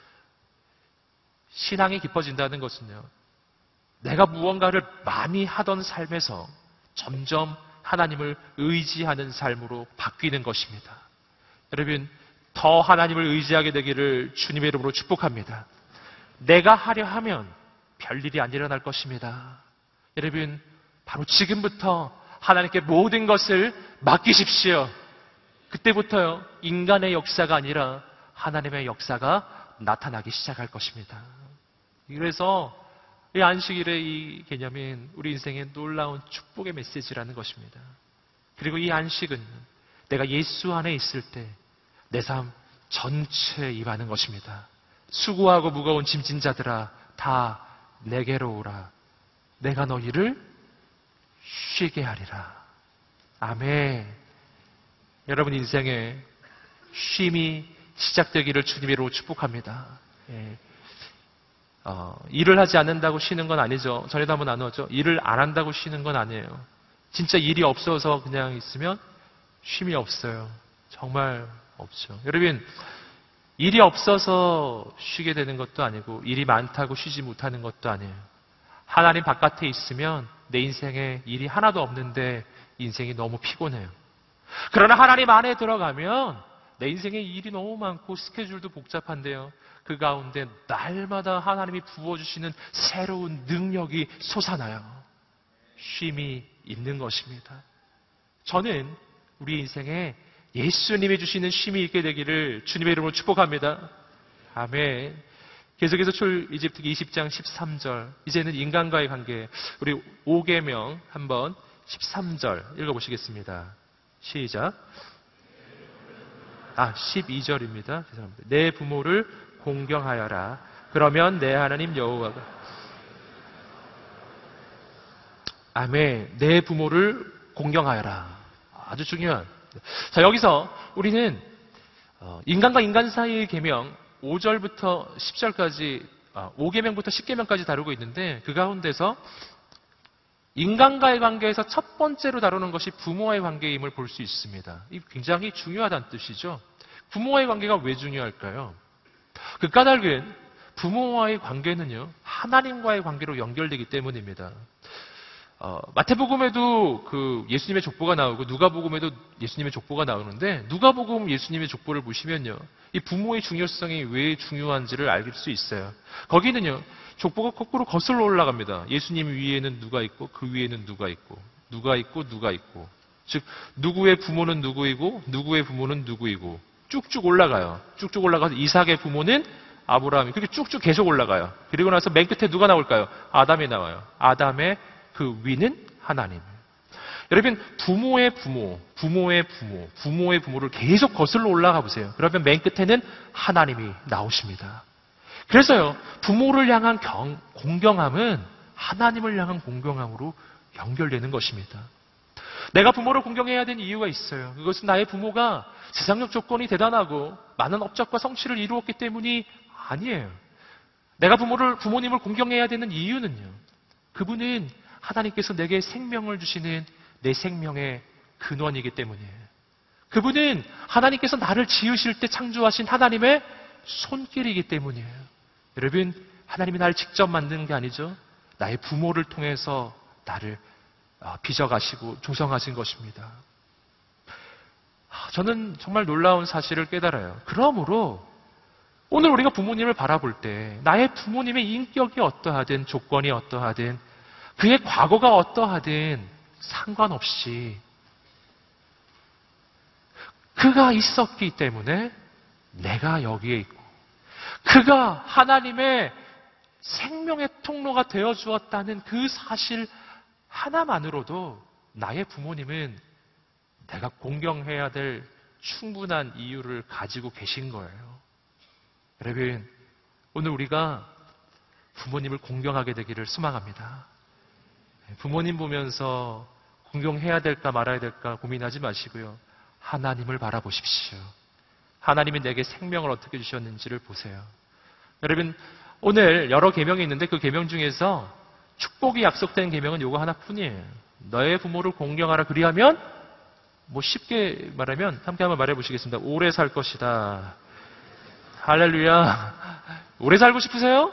Speaker 1: 신앙이 깊어진다는 것은요, 내가 무언가를 많이 하던 삶에서 점점 하나님을 의지하는 삶으로 바뀌는 것입니다. 여러분, 더 하나님을 의지하게 되기를 주님의 이름으로 축복합니다. 내가 하려 하면 별일이 안 일어날 것입니다. 여러분, 바로 지금부터 하나님께 모든 것을 맡기십시오. 그때부터요, 인간의 역사가 아니라 하나님의 역사가 나타나기 시작할 것입니다. 그래서 이 안식일의 이 개념인 우리 인생의 놀라운 축복의 메시지라는 것입니다. 그리고 이 안식은 내가 예수 안에 있을 때 내 삶 전체에 임하는 것입니다. 수고하고 무거운 짐진 자들아 다 내게로 오라. 내가 너희를 쉬게 하리라. 아멘. 여러분 인생에 쉼이 시작되기를 주님으로 축복합니다. 예. 일을 하지 않는다고 쉬는 건 아니죠. 전에도 한번 나누었죠. 일을 안 한다고 쉬는 건 아니에요. 진짜 일이 없어서 그냥 있으면 쉼이 없어요. 정말 없죠. 여러분, 일이 없어서 쉬게 되는 것도 아니고 일이 많다고 쉬지 못하는 것도 아니에요. 하나님 바깥에 있으면 내 인생에 일이 하나도 없는데 인생이 너무 피곤해요. 그러나 하나님 안에 들어가면 내 인생에 일이 너무 많고 스케줄도 복잡한데요. 그 가운데 날마다 하나님이 부어주시는 새로운 능력이 솟아나요. 쉼이 있는 것입니다. 저는 우리 인생에 예수님이 주시는 쉼이 있게 되기를 주님의 이름으로 축복합니다. 아멘. 계속해서 출애굽기 20장 13절, 이제는 인간과의 관계, 우리 5계명 한번 13절 읽어보시겠습니다. 시작. 12절입니다. 죄송합니다. 내 부모를 공경하여라. 그러면 내 하나님 여호와가, 아멘. 내 부모를 공경하여라. 아주 중요한. 자, 여기서 우리는 인간과 인간 사이의 계명 5절부터 10절까지 5계명부터 10계명까지 다루고 있는데, 그 가운데서 인간과의 관계에서 첫 번째로 다루는 것이 부모와의 관계임을 볼 수 있습니다. 이 굉장히 중요하다는 뜻이죠. 부모와의 관계가 왜 중요할까요? 그 까닭은 부모와의 관계는요, 하나님과의 관계로 연결되기 때문입니다. 마태복음에도 그 예수님의 족보가 나오고 누가복음에도 예수님의 족보가 나오는데, 누가복음 예수님의 족보를 보시면요, 이 부모의 중요성이 왜 중요한지를 알 수 있어요. 거기는요, 족보가 거꾸로 거슬러 올라갑니다. 예수님 위에는 누가 있고 그 위에는 누가 있고 누가 있고 누가 있고, 즉 누구의 부모는 누구이고 누구의 부모는 누구이고 쭉쭉 올라가요. 쭉쭉 올라가서 이삭의 부모는 아브라함이, 그렇게 쭉쭉 계속 올라가요. 그리고 나서 맨 끝에 누가 나올까요? 아담이 나와요. 아담의 그 위는 하나님. 여러분, 부모의 부모, 부모의 부모, 부모의 부모를 계속 거슬러 올라가 보세요. 그러면 맨 끝에는 하나님이 나오십니다. 그래서요, 부모를 향한 공경함은 하나님을 향한 공경함으로 연결되는 것입니다. 내가 부모를 공경해야 되는 이유가 있어요. 그것은 나의 부모가 세상적 조건이 대단하고 많은 업적과 성취를 이루었기 때문이 아니에요. 내가 부모님을 공경해야 되는 이유는요, 그분은 하나님께서 내게 생명을 주시는 내 생명의 근원이기 때문이에요. 그분은 하나님께서 나를 지으실 때 창조하신 하나님의 손길이기 때문이에요. 여러분, 하나님이 나를 직접 만드는 게 아니죠. 나의 부모를 통해서 나를 빚어가시고 조성하신 것입니다. 저는 정말 놀라운 사실을 깨달아요. 그러므로 오늘 우리가 부모님을 바라볼 때 나의 부모님의 인격이 어떠하든 조건이 어떠하든 그의 과거가 어떠하든 상관없이 그가 있었기 때문에 내가 여기에 있고, 그가 하나님의 생명의 통로가 되어 주었다는 그 사실 하나만으로도 나의 부모님은 내가 공경해야 될 충분한 이유를 가지고 계신 거예요. 여러분, 오늘 우리가 부모님을 공경하게 되기를 소망합니다. 부모님 보면서 공경해야 될까 말아야 될까 고민하지 마시고요, 하나님을 바라보십시오. 하나님이 내게 생명을 어떻게 주셨는지를 보세요. 여러분, 오늘 여러 계명이 있는데 그 계명 중에서 축복이 약속된 계명은 요거 하나뿐이에요. 너의 부모를 공경하라. 그리하면, 쉽게 말하면 함께 한번 말해 보시겠습니다. 오래 살 것이다. 할렐루야. 오래 살고 싶으세요?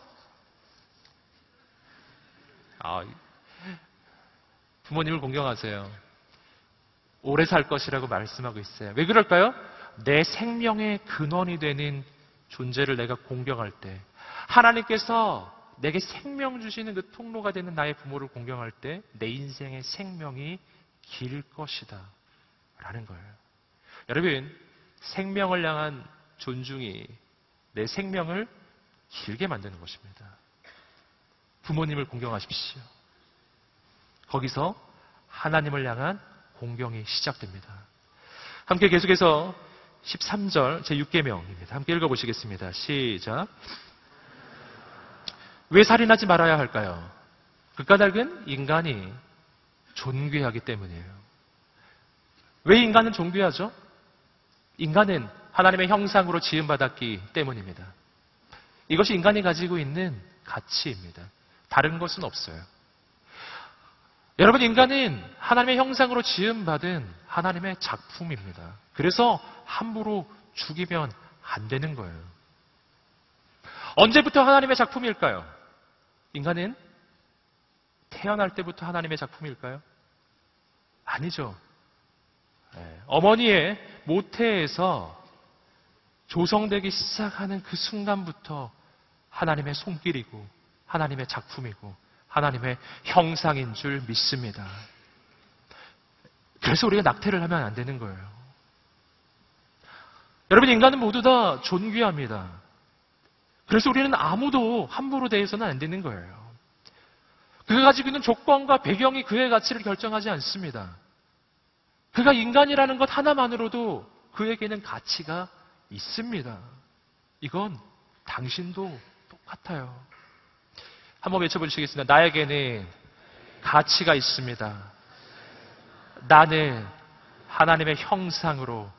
Speaker 1: 부모님을 공경하세요. 오래 살 것이라고 말씀하고 있어요. 왜 그럴까요? 내 생명의 근원이 되는 존재를 내가 공경할 때, 하나님께서 내게 생명 주시는 그 통로가 되는 나의 부모를 공경할 때 내 인생의 생명이 길 것이다 라는 거예요. 여러분, 생명을 향한 존중이 내 생명을 길게 만드는 것입니다. 부모님을 공경하십시오. 거기서 하나님을 향한 공경이 시작됩니다. 함께 계속해서 13절 제6계명입니다. 함께 읽어보시겠습니다. 시작. 왜 살인하지 말아야 할까요? 그 까닭은 인간이 존귀하기 때문이에요. 왜 인간은 존귀하죠? 인간은 하나님의 형상으로 지음받았기 때문입니다. 이것이 인간이 가지고 있는 가치입니다. 다른 것은 없어요. 여러분, 인간은 하나님의 형상으로 지음받은 하나님의 작품입니다. 그래서 함부로 죽이면 안 되는 거예요. 언제부터 하나님의 작품일까요? 인간은 태어날 때부터 하나님의 작품일까요? 아니죠. 어머니의 모태에서 조성되기 시작하는 그 순간부터 하나님의 손길이고 하나님의 작품이고 하나님의 형상인 줄 믿습니다. 그래서 우리가 낙태를 하면 안 되는 거예요. 여러분, 인간은 모두 다 존귀합니다. 그래서 우리는 아무도 함부로 대해서는 안 되는 거예요. 그가 가지고 있는 조건과 배경이 그의 가치를 결정하지 않습니다. 그가 인간이라는 것 하나만으로도 그에게는 가치가 있습니다. 이건 당신도 똑같아요. 한번 외쳐보시겠습니다. 나에게는 가치가 있습니다. 나는 하나님의 형상으로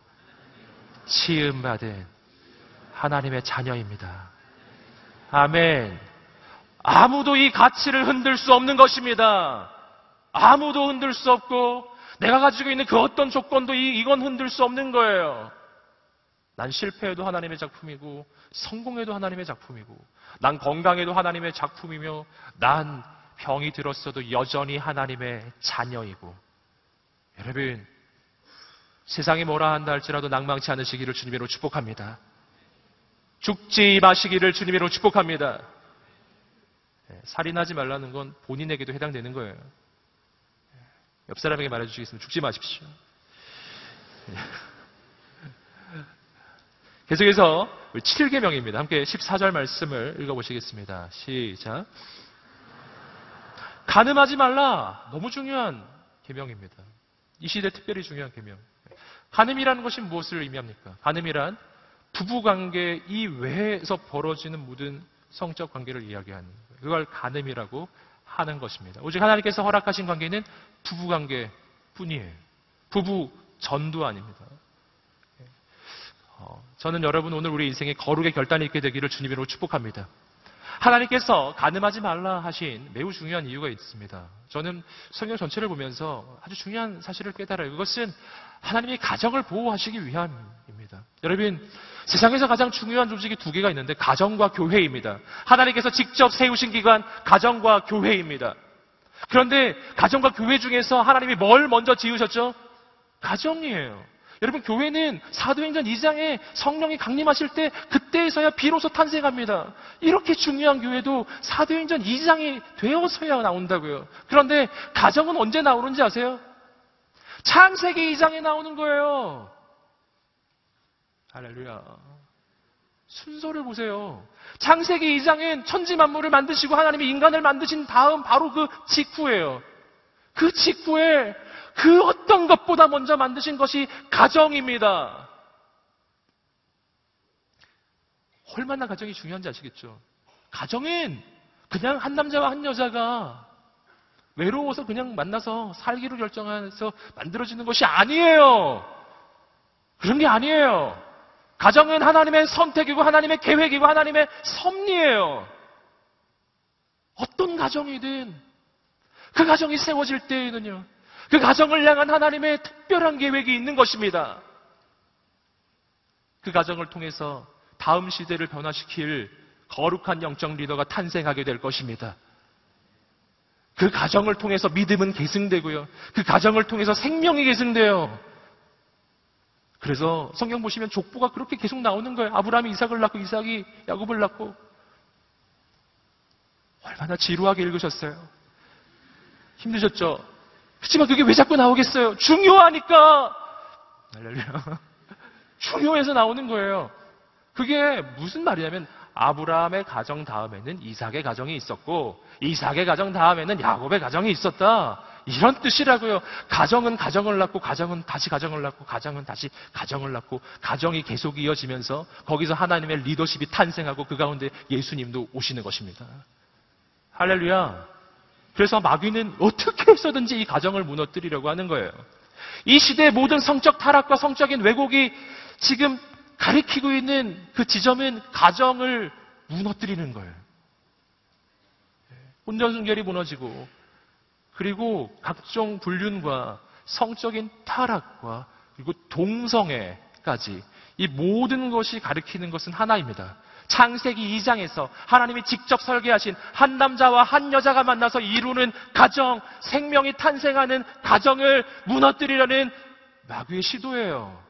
Speaker 1: 지음받은 하나님의 자녀입니다. 아멘. 아무도 이 가치를 흔들 수 없는 것입니다. 아무도 흔들 수 없고 내가 가지고 있는 그 어떤 조건도 이건 흔들 수 없는 거예요. 난 실패해도 하나님의 작품이고 성공해도 하나님의 작품이고 난 건강해도 하나님의 작품이며 난 병이 들었어도 여전히 하나님의 자녀이고. 여러분, 세상이 뭐라 한다 할지라도 낭망치 않으시기를 주님으로 축복합니다. 죽지 마시기를 주님으로 축복합니다. 살인하지 말라는 건 본인에게도 해당되는 거예요. 옆 사람에게 말해주시겠습니다. 죽지 마십시오. 계속해서 7계명입니다. 함께 14절 말씀을 읽어보시겠습니다. 시작. 간음하지 말라. 너무 중요한 계명입니다. 이 시대 특별히 중요한 계명. 간음이라는 것이 무엇을 의미합니까? 간음이란 부부관계 이외에서 벌어지는 모든 성적 관계를 이야기하는 거예요. 그걸 간음이라고 하는 것입니다. 오직 하나님께서 허락하신 관계는 부부관계뿐이에요. 부부 전도 아닙니다. 저는 여러분 오늘 우리 인생에 거룩의 결단이 있게 되기를 주님으로 축복합니다. 하나님께서 간음하지 말라 하신 매우 중요한 이유가 있습니다. 저는 성경 전체를 보면서 아주 중요한 사실을 깨달아요. 그것은 하나님이 가정을 보호하시기 위함입니다. 여러분, 세상에서 가장 중요한 조직이 두 개가 있는데 가정과 교회입니다. 하나님께서 직접 세우신 기관 가정과 교회입니다. 그런데 가정과 교회 중에서 하나님이 뭘 먼저 지으셨죠? 가정이에요. 여러분, 교회는 사도행전 2장에 성령이 강림하실 때 그때에서야 비로소 탄생합니다. 이렇게 중요한 교회도 사도행전 2장이 되어서야 나온다고요. 그런데 가정은 언제 나오는지 아세요? 창세기 2장에 나오는 거예요. 할렐루야. 순서를 보세요. 창세기 2장은 천지 만물을 만드시고 하나님이 인간을 만드신 다음 바로 그 직후예요. 그 직후에 그 어떤 것보다 먼저 만드신 것이 가정입니다. 얼마나 가정이 중요한지 아시겠죠? 가정은 그냥 한 남자와 한 여자가 외로워서 그냥 만나서 살기로 결정해서 만들어지는 것이 아니에요. 그런 게 아니에요. 가정은 하나님의 선택이고 하나님의 계획이고 하나님의 섭리예요. 어떤 가정이든 그 가정이 세워질 때에는요, 그 가정을 향한 하나님의 특별한 계획이 있는 것입니다. 그 가정을 통해서 다음 시대를 변화시킬 거룩한 영적 리더가 탄생하게 될 것입니다. 그 가정을 통해서 믿음은 계승되고요. 그 가정을 통해서 생명이 계승돼요. 그래서 성경 보시면 족보가 그렇게 계속 나오는 거예요. 아브라함이 이삭을 낳고 이삭이 야곱을 낳고. 얼마나 지루하게 읽으셨어요? 힘드셨죠? 그렇지만 그게 왜 자꾸 나오겠어요? 중요하니까. 할렐루야. 중요해서 나오는 거예요. 그게 무슨 말이냐면 아브라함의 가정 다음에는 이삭의 가정이 있었고 이삭의 가정 다음에는 야곱의 가정이 있었다. 이런 뜻이라고요. 가정은 가정을 낳고 가정은 다시 가정을 낳고 가정은 다시 가정을 낳고 가정이 계속 이어지면서 거기서 하나님의 리더십이 탄생하고 그 가운데 예수님도 오시는 것입니다. 할렐루야. 그래서 마귀는 어떻게 해서든지 이 가정을 무너뜨리려고 하는 거예요. 이 시대의 모든 성적 타락과 성적인 왜곡이 지금 가리키고 있는 그 지점은 가정을 무너뜨리는 거예요. 혼전순결이 무너지고 그리고 각종 불륜과 성적인 타락과 그리고 동성애까지 이 모든 것이 가리키는 것은 하나입니다. 창세기 2장에서 하나님이 직접 설계하신 한 남자와 한 여자가 만나서 이루는 가정, 생명이 탄생하는 가정을 무너뜨리려는 마귀의 시도예요.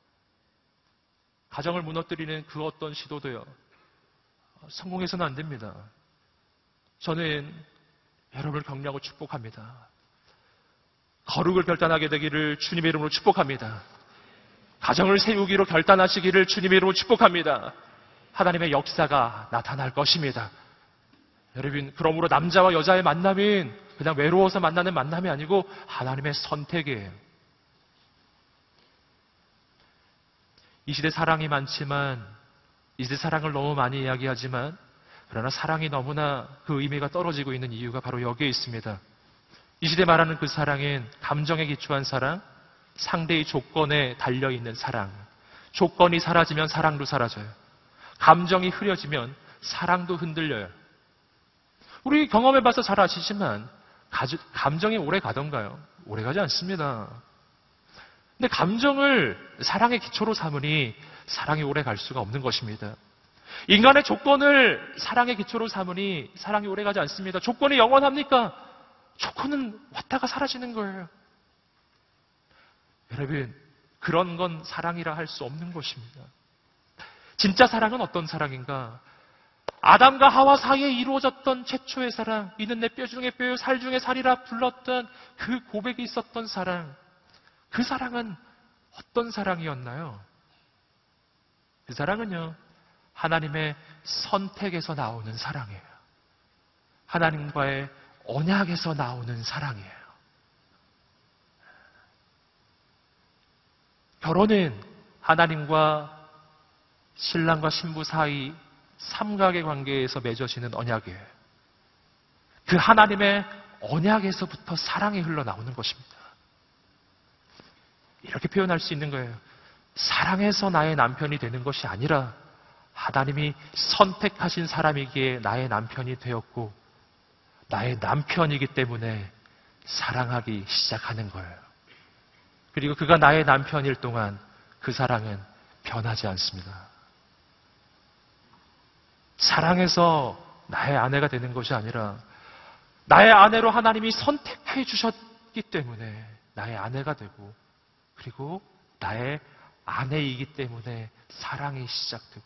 Speaker 1: 가정을 무너뜨리는 그 어떤 시도도요, 성공해서는 안 됩니다. 저는 여러분을 격려하고 축복합니다. 거룩을 결단하게 되기를 주님의 이름으로 축복합니다. 가정을 세우기로 결단하시기를 주님의 이름으로 축복합니다. 하나님의 역사가 나타날 것입니다. 여러분, 그러므로 남자와 여자의 만남은 그냥 외로워서 만나는 만남이 아니고 하나님의 선택이에요. 이 시대 사랑이 많지만, 이 시대 사랑을 너무 많이 이야기하지만, 그러나 사랑이 너무나 그 의미가 떨어지고 있는 이유가 바로 여기에 있습니다. 이 시대 말하는 그 사랑은 감정에 기초한 사랑, 상대의 조건에 달려있는 사랑. 조건이 사라지면 사랑도 사라져요. 감정이 흐려지면 사랑도 흔들려요. 우리 경험해봐서 잘 아시지만 감정이 오래 가던가요? 오래 가지 않습니다. 근데 감정을 사랑의 기초로 삼으니 사랑이 오래 갈 수가 없는 것입니다. 인간의 조건을 사랑의 기초로 삼으니 사랑이 오래 가지 않습니다. 조건이 영원합니까? 조건은 왔다가 사라지는 거예요. 여러분, 그런 건 사랑이라 할 수 없는 것입니다. 진짜 사랑은 어떤 사랑인가? 아담과 하와 사이에 이루어졌던 최초의 사랑, 이는 내 뼈 중에 뼈요 살 중에 살이라 불렀던 그 고백이 있었던 사랑, 그 사랑은 어떤 사랑이었나요? 그 사랑은요, 하나님의 선택에서 나오는 사랑이에요. 하나님과의 언약에서 나오는 사랑이에요. 결혼은 하나님과 신랑과 신부 사이 삼각의 관계에서 맺어지는 언약이에요. 그 하나님의 언약에서부터 사랑이 흘러나오는 것입니다. 이렇게 표현할 수 있는 거예요. 사랑해서 나의 남편이 되는 것이 아니라 하나님이 선택하신 사람이기에 나의 남편이 되었고 나의 남편이기 때문에 사랑하기 시작하는 거예요. 그리고 그가 나의 남편일 동안 그 사랑은 변하지 않습니다. 사랑해서 나의 아내가 되는 것이 아니라 나의 아내로 하나님이 선택해 주셨기 때문에 나의 아내가 되고, 그리고 나의 아내이기 때문에 사랑이 시작되고,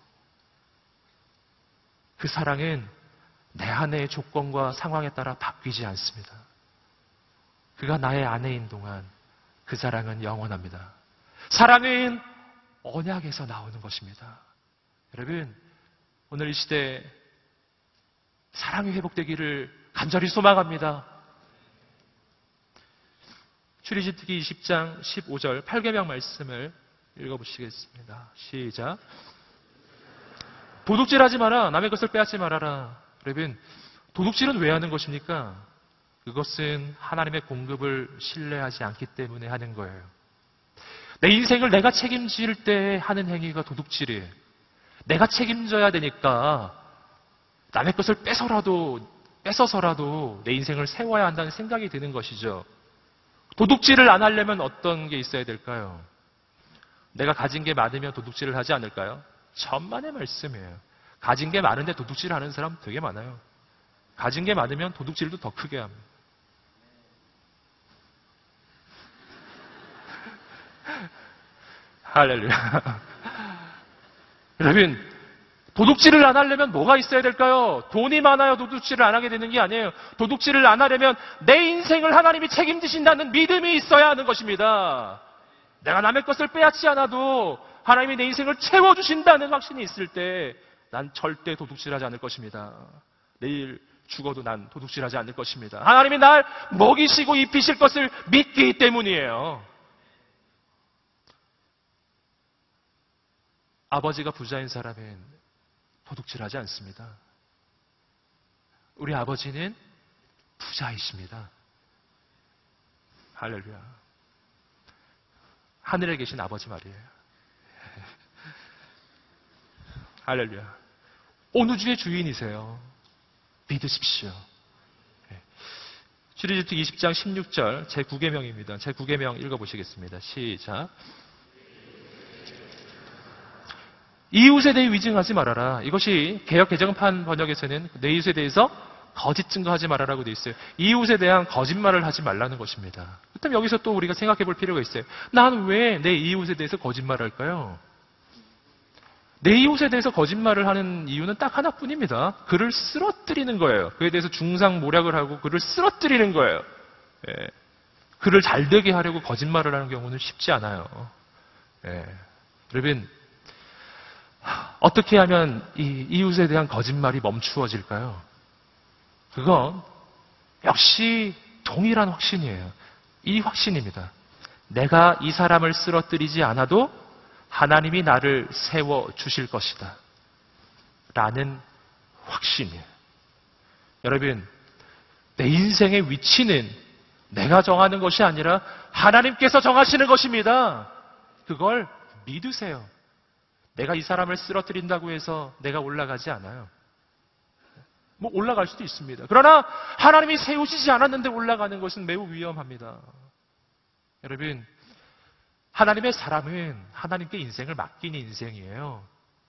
Speaker 1: 그 사랑은 내 아내의 조건과 상황에 따라 바뀌지 않습니다. 그가 나의 아내인 동안 그 사랑은 영원합니다. 사랑은 언약에서 나오는 것입니다. 여러분, 오늘 이 시대에 사랑이 회복되기를 간절히 소망합니다. 출애굽기 20장 15절 8계명 말씀을 읽어보시겠습니다. 시작. 도둑질하지 마라. 남의 것을 빼앗지 말아라. 여러분, 도둑질은 왜 하는 것입니까? 그것은 하나님의 공급을 신뢰하지 않기 때문에 하는 거예요. 내 인생을 내가 책임질 때 하는 행위가 도둑질이에요. 내가 책임져야 되니까 남의 것을 뺏어서라도 내 인생을 세워야 한다는 생각이 드는 것이죠. 도둑질을 안 하려면 어떤 게 있어야 될까요? 내가 가진 게 많으면 도둑질을 하지 않을까요? 천만의 말씀이에요. 가진 게 많은데 도둑질 하는 사람 되게 많아요. 가진 게 많으면 도둑질도 더 크게 합니다. 할렐루야. 여러분, 도둑질을 안 하려면 뭐가 있어야 될까요? 돈이 많아요. 도둑질을 안 하게 되는 게 아니에요. 도둑질을 안 하려면 내 인생을 하나님이 책임지신다는 믿음이 있어야 하는 것입니다. 내가 남의 것을 빼앗지 않아도 하나님이 내 인생을 채워주신다는 확신이 있을 때 난 절대 도둑질하지 않을 것입니다. 내일 죽어도 난 도둑질하지 않을 것입니다. 하나님이 날 먹이시고 입히실 것을 믿기 때문이에요. 아버지가 부자인 사람은 도둑질하지 않습니다. 우리 아버지는 부자이십니다. 할렐루야. 하늘에 계신 아버지 말이에요. 할렐루야. 어느 주의 주인이세요. 믿으십시오. 출애굽기 20장 16절 제9계명입니다. 제9계명 읽어보시겠습니다. 시작. 이웃에 대해 위증하지 말아라. 이것이 개역 개정판 번역에서는 내 이웃에 대해서 거짓 증거하지 말아라고 되어 있어요. 이웃에 대한 거짓말을 하지 말라는 것입니다. 그렇다면 여기서 또 우리가 생각해 볼 필요가 있어요. 난 왜 내 이웃에 대해서 거짓말을 할까요? 내 이웃에 대해서 거짓말을 하는 이유는 딱 하나뿐입니다. 그를 쓰러뜨리는 거예요. 그에 대해서 중상모략을 하고 그를 쓰러뜨리는 거예요. 예. 그를 잘되게 하려고 거짓말을 하는 경우는 쉽지 않아요. 예. 여러분, 어떻게 하면 이 이웃에 대한 거짓말이 멈추어질까요? 그건 역시 동일한 확신이에요. 이 확신입니다. 내가 이 사람을 쓰러뜨리지 않아도 하나님이 나를 세워주실 것이다. 라는 확신이에요. 여러분, 내 인생의 위치는 내가 정하는 것이 아니라 하나님께서 정하시는 것입니다. 그걸 믿으세요. 내가 이 사람을 쓰러뜨린다고 해서 내가 올라가지 않아요. 뭐 올라갈 수도 있습니다. 그러나 하나님이 세우시지 않았는데 올라가는 것은 매우 위험합니다. 여러분, 하나님의 사람은 하나님께 인생을 맡긴 인생이에요.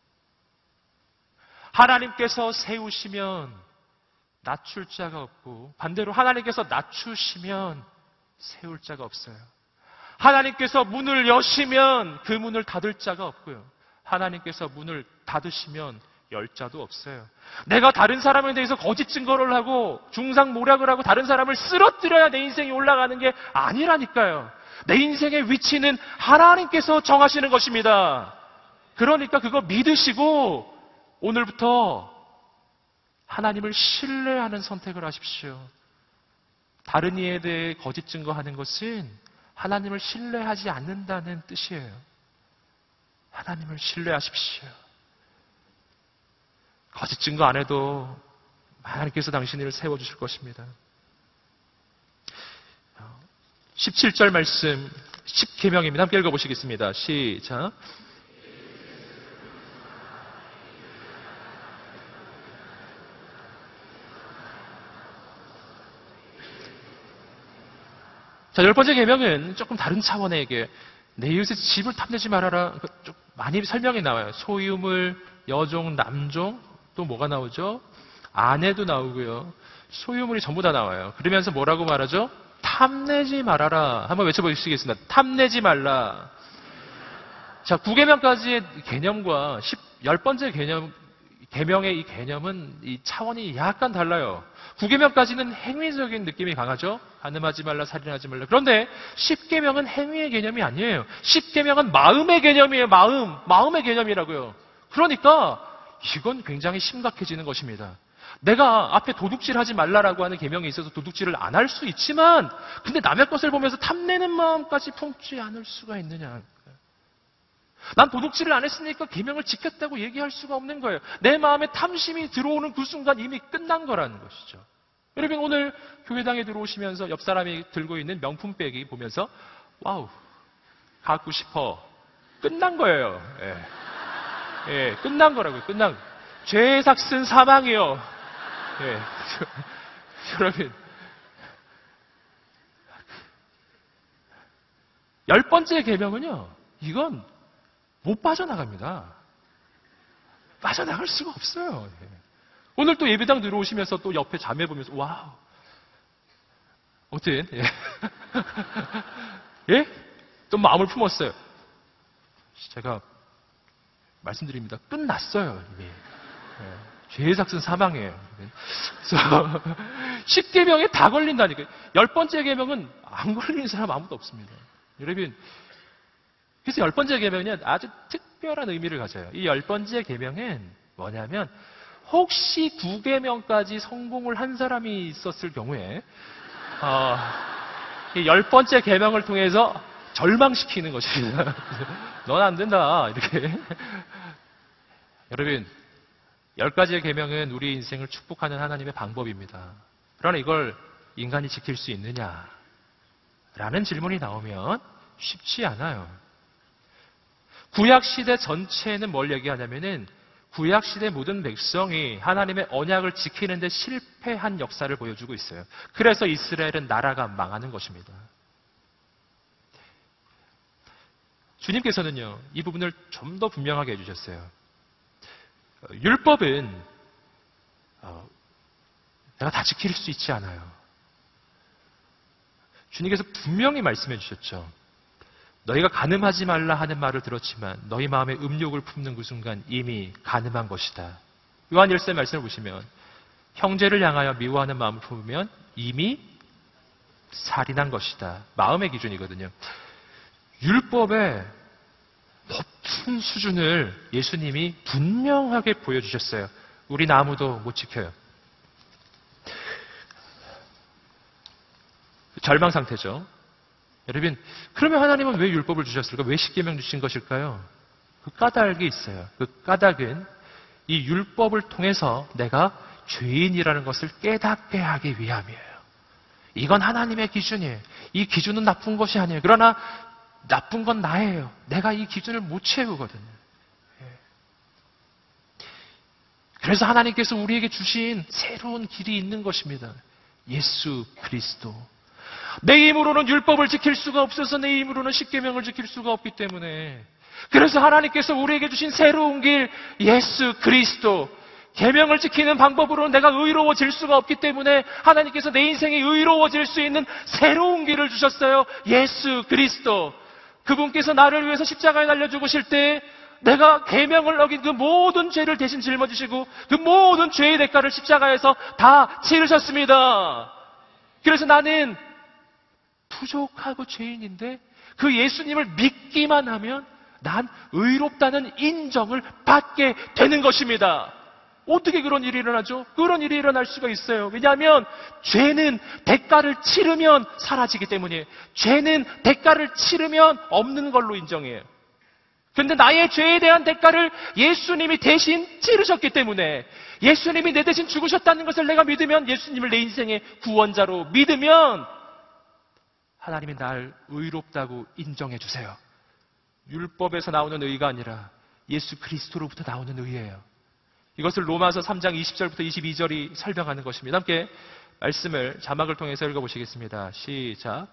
Speaker 1: 하나님께서 세우시면 낮출 자가 없고 반대로 하나님께서 낮추시면 세울 자가 없어요. 하나님께서 문을 여시면 그 문을 닫을 자가 없고요. 하나님께서 문을 닫으시면 열 자도 없어요. 내가 다른 사람에 대해서 거짓 증거를 하고 중상모략을 하고 다른 사람을 쓰러뜨려야 내 인생이 올라가는 게 아니라니까요. 내 인생의 위치는 하나님께서 정하시는 것입니다. 그러니까 그거 믿으시고 오늘부터 하나님을 신뢰하는 선택을 하십시오. 다른 이에 대해 거짓 증거하는 것은 하나님을 신뢰하지 않는다는 뜻이에요. 하나님을 신뢰하십시오. 거짓 증거 안 해도 하나님께서 당신을 세워주실 것입니다. 17절 말씀 10계명입니다. 함께 읽어보시겠습니다. 시작. 자, 10번째 계명은 조금 다른 차원의 얘기예요. 내 이웃의 집을 탐내지 말아라. 좀 많이 설명이 나와요. 소유물, 여종, 남종, 또 뭐가 나오죠? 아내도 나오고요. 소유물이 전부 다 나와요. 그러면서 뭐라고 말하죠? 탐내지 말아라. 한번 외쳐보시겠습니다. 탐내지 말라. 자, 9계명까지의 개념과 10번째 계명의 이 개념은 이 차원이 약간 달라요. 9계명까지는 행위적인 느낌이 강하죠. 간음하지 말라, 살인하지 말라. 그런데 10계명은 행위의 개념이 아니에요. 10계명은 마음의 개념이에요. 마음의 개념이라고요. 그러니까 이건 굉장히 심각해지는 것입니다. 내가 앞에 도둑질하지 말라라고 하는 계명이 있어서 도둑질을 안 할 수 있지만 근데 남의 것을 보면서 탐내는 마음까지 품지 않을 수가 있느냐. 난 도둑질을 안 했으니까 계명을 지켰다고 얘기할 수가 없는 거예요. 내 마음에 탐심이 들어오는 그 순간 이미 끝난 거라는 것이죠. 여러분, 오늘 교회당에 들어오시면서 옆 사람이 들고 있는 명품백이 보면서 와우, 갖고 싶어. 끝난 거예요. 예, 끝난 거라고요. 죄의 삭은 사망이요. 예. 여러분, 10번째 계명은요, 이건 못 빠져나갑니다. 빠져나갈 수가 없어요. 예. 오늘 또 예배당 들어오시면서 또 옆에 자매 보면서 와우. 아무튼 예. 예? 또 마음을 품었어요. 제가 말씀드립니다. 끝났어요. 이게. 예. 죄의 삭은 사망이에요. 그래서 10계명에 다 걸린다니까요. 10번째 계명은 안 걸리는 사람 아무도 없습니다. 여러분, 그래서 10번째 계명은 아주 특별한 의미를 가져요. 이 10번째 계명은 뭐냐면 혹시 9계명까지 성공을 한 사람이 있었을 경우에 이 10번째 계명을 통해서 절망시키는 것입니다. 넌 안 된다. 이렇게. 여러분, 10가지의 계명은 우리 인생을 축복하는 하나님의 방법입니다. 그러나 이걸 인간이 지킬 수 있느냐? 라는 질문이 나오면 쉽지 않아요. 구약시대 전체는 뭘 얘기하냐면은 구약시대 모든 백성이 하나님의 언약을 지키는데 실패한 역사를 보여주고 있어요. 그래서 이스라엘은 나라가 망하는 것입니다. 주님께서는요, 이 부분을 좀 더 분명하게 해주셨어요. 율법은 내가 다 지킬 수 있지 않아요. 주님께서 분명히 말씀해 주셨죠. 너희가 간음하지 말라 하는 말을 들었지만 너희 마음에 음욕을 품는 그 순간 이미 간음한 것이다. 요한 1세 말씀을 보시면 형제를 향하여 미워하는 마음을 품으면 이미 살인한 것이다. 마음의 기준이거든요. 율법의 높은 수준을 예수님이 분명하게 보여주셨어요. 우린 아무도 못 지켜요. 절망 상태죠. 여러분, 그러면 하나님은 왜 율법을 주셨을까? 왜 십계명 주신 것일까요? 그 까닭이 있어요. 그 까닭은 이 율법을 통해서 내가 죄인이라는 것을 깨닫게 하기 위함이에요. 이건 하나님의 기준이에요. 이 기준은 나쁜 것이 아니에요. 그러나 나쁜 건 나예요. 내가 이 기준을 못 채우거든요. 그래서 하나님께서 우리에게 주신 새로운 길이 있는 것입니다. 예수 그리스도. 내 힘으로는 율법을 지킬 수가 없어서 내 힘으로는 십계명을 지킬 수가 없기 때문에 그래서 하나님께서 우리에게 주신 새로운 길 예수 그리스도. 계명을 지키는 방법으로 내가 의로워질 수가 없기 때문에 하나님께서 내 인생이 의로워질 수 있는 새로운 길을 주셨어요. 예수 그리스도. 그분께서 나를 위해서 십자가에 달려 죽으실 때 내가 계명을 어긴 그 모든 죄를 대신 짊어지시고 그 모든 죄의 대가를 십자가에서 다 치르셨습니다. 그래서 나는 부족하고 죄인인데 그 예수님을 믿기만 하면 난 의롭다는 인정을 받게 되는 것입니다. 어떻게 그런 일이 일어나죠? 그런 일이 일어날 수가 있어요. 왜냐하면 죄는 대가를 치르면 사라지기 때문이에요. 죄는 대가를 치르면 없는 걸로 인정해요. 그런데 나의 죄에 대한 대가를 예수님이 대신 치르셨기 때문에 예수님이 내 대신 죽으셨다는 것을 내가 믿으면 예수님을 내 인생의 구원자로 믿으면 하나님이 날 의롭다고 인정해 주세요. 율법에서 나오는 의가 아니라 예수 그리스도로부터 나오는 의예요. 이것을 로마서 3장 20절부터 22절이 설명하는 것입니다. 함께 말씀을 자막을 통해서 읽어보시겠습니다. 시작.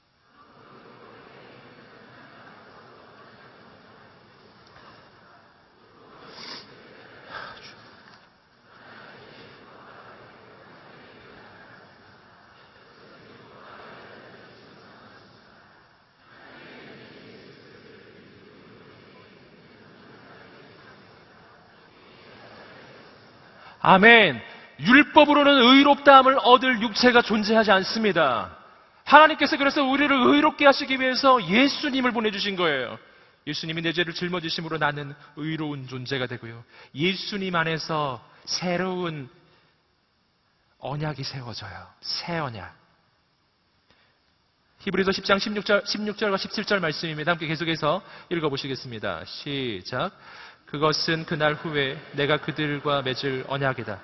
Speaker 1: 아멘. 율법으로는 의롭다함을 얻을 육체가 존재하지 않습니다. 하나님께서 그래서 우리를 의롭게 하시기 위해서 예수님을 보내주신 거예요. 예수님이 내 죄를 짊어지심으로 나는 의로운 존재가 되고요. 예수님 안에서 새로운 언약이 세워져요. 새 언약. 히브리서 10장 16절과 17절 말씀입니다. 함께 계속해서 읽어보시겠습니다. 시작. 그것은 그날 후에 내가 그들과 맺을 언약이다.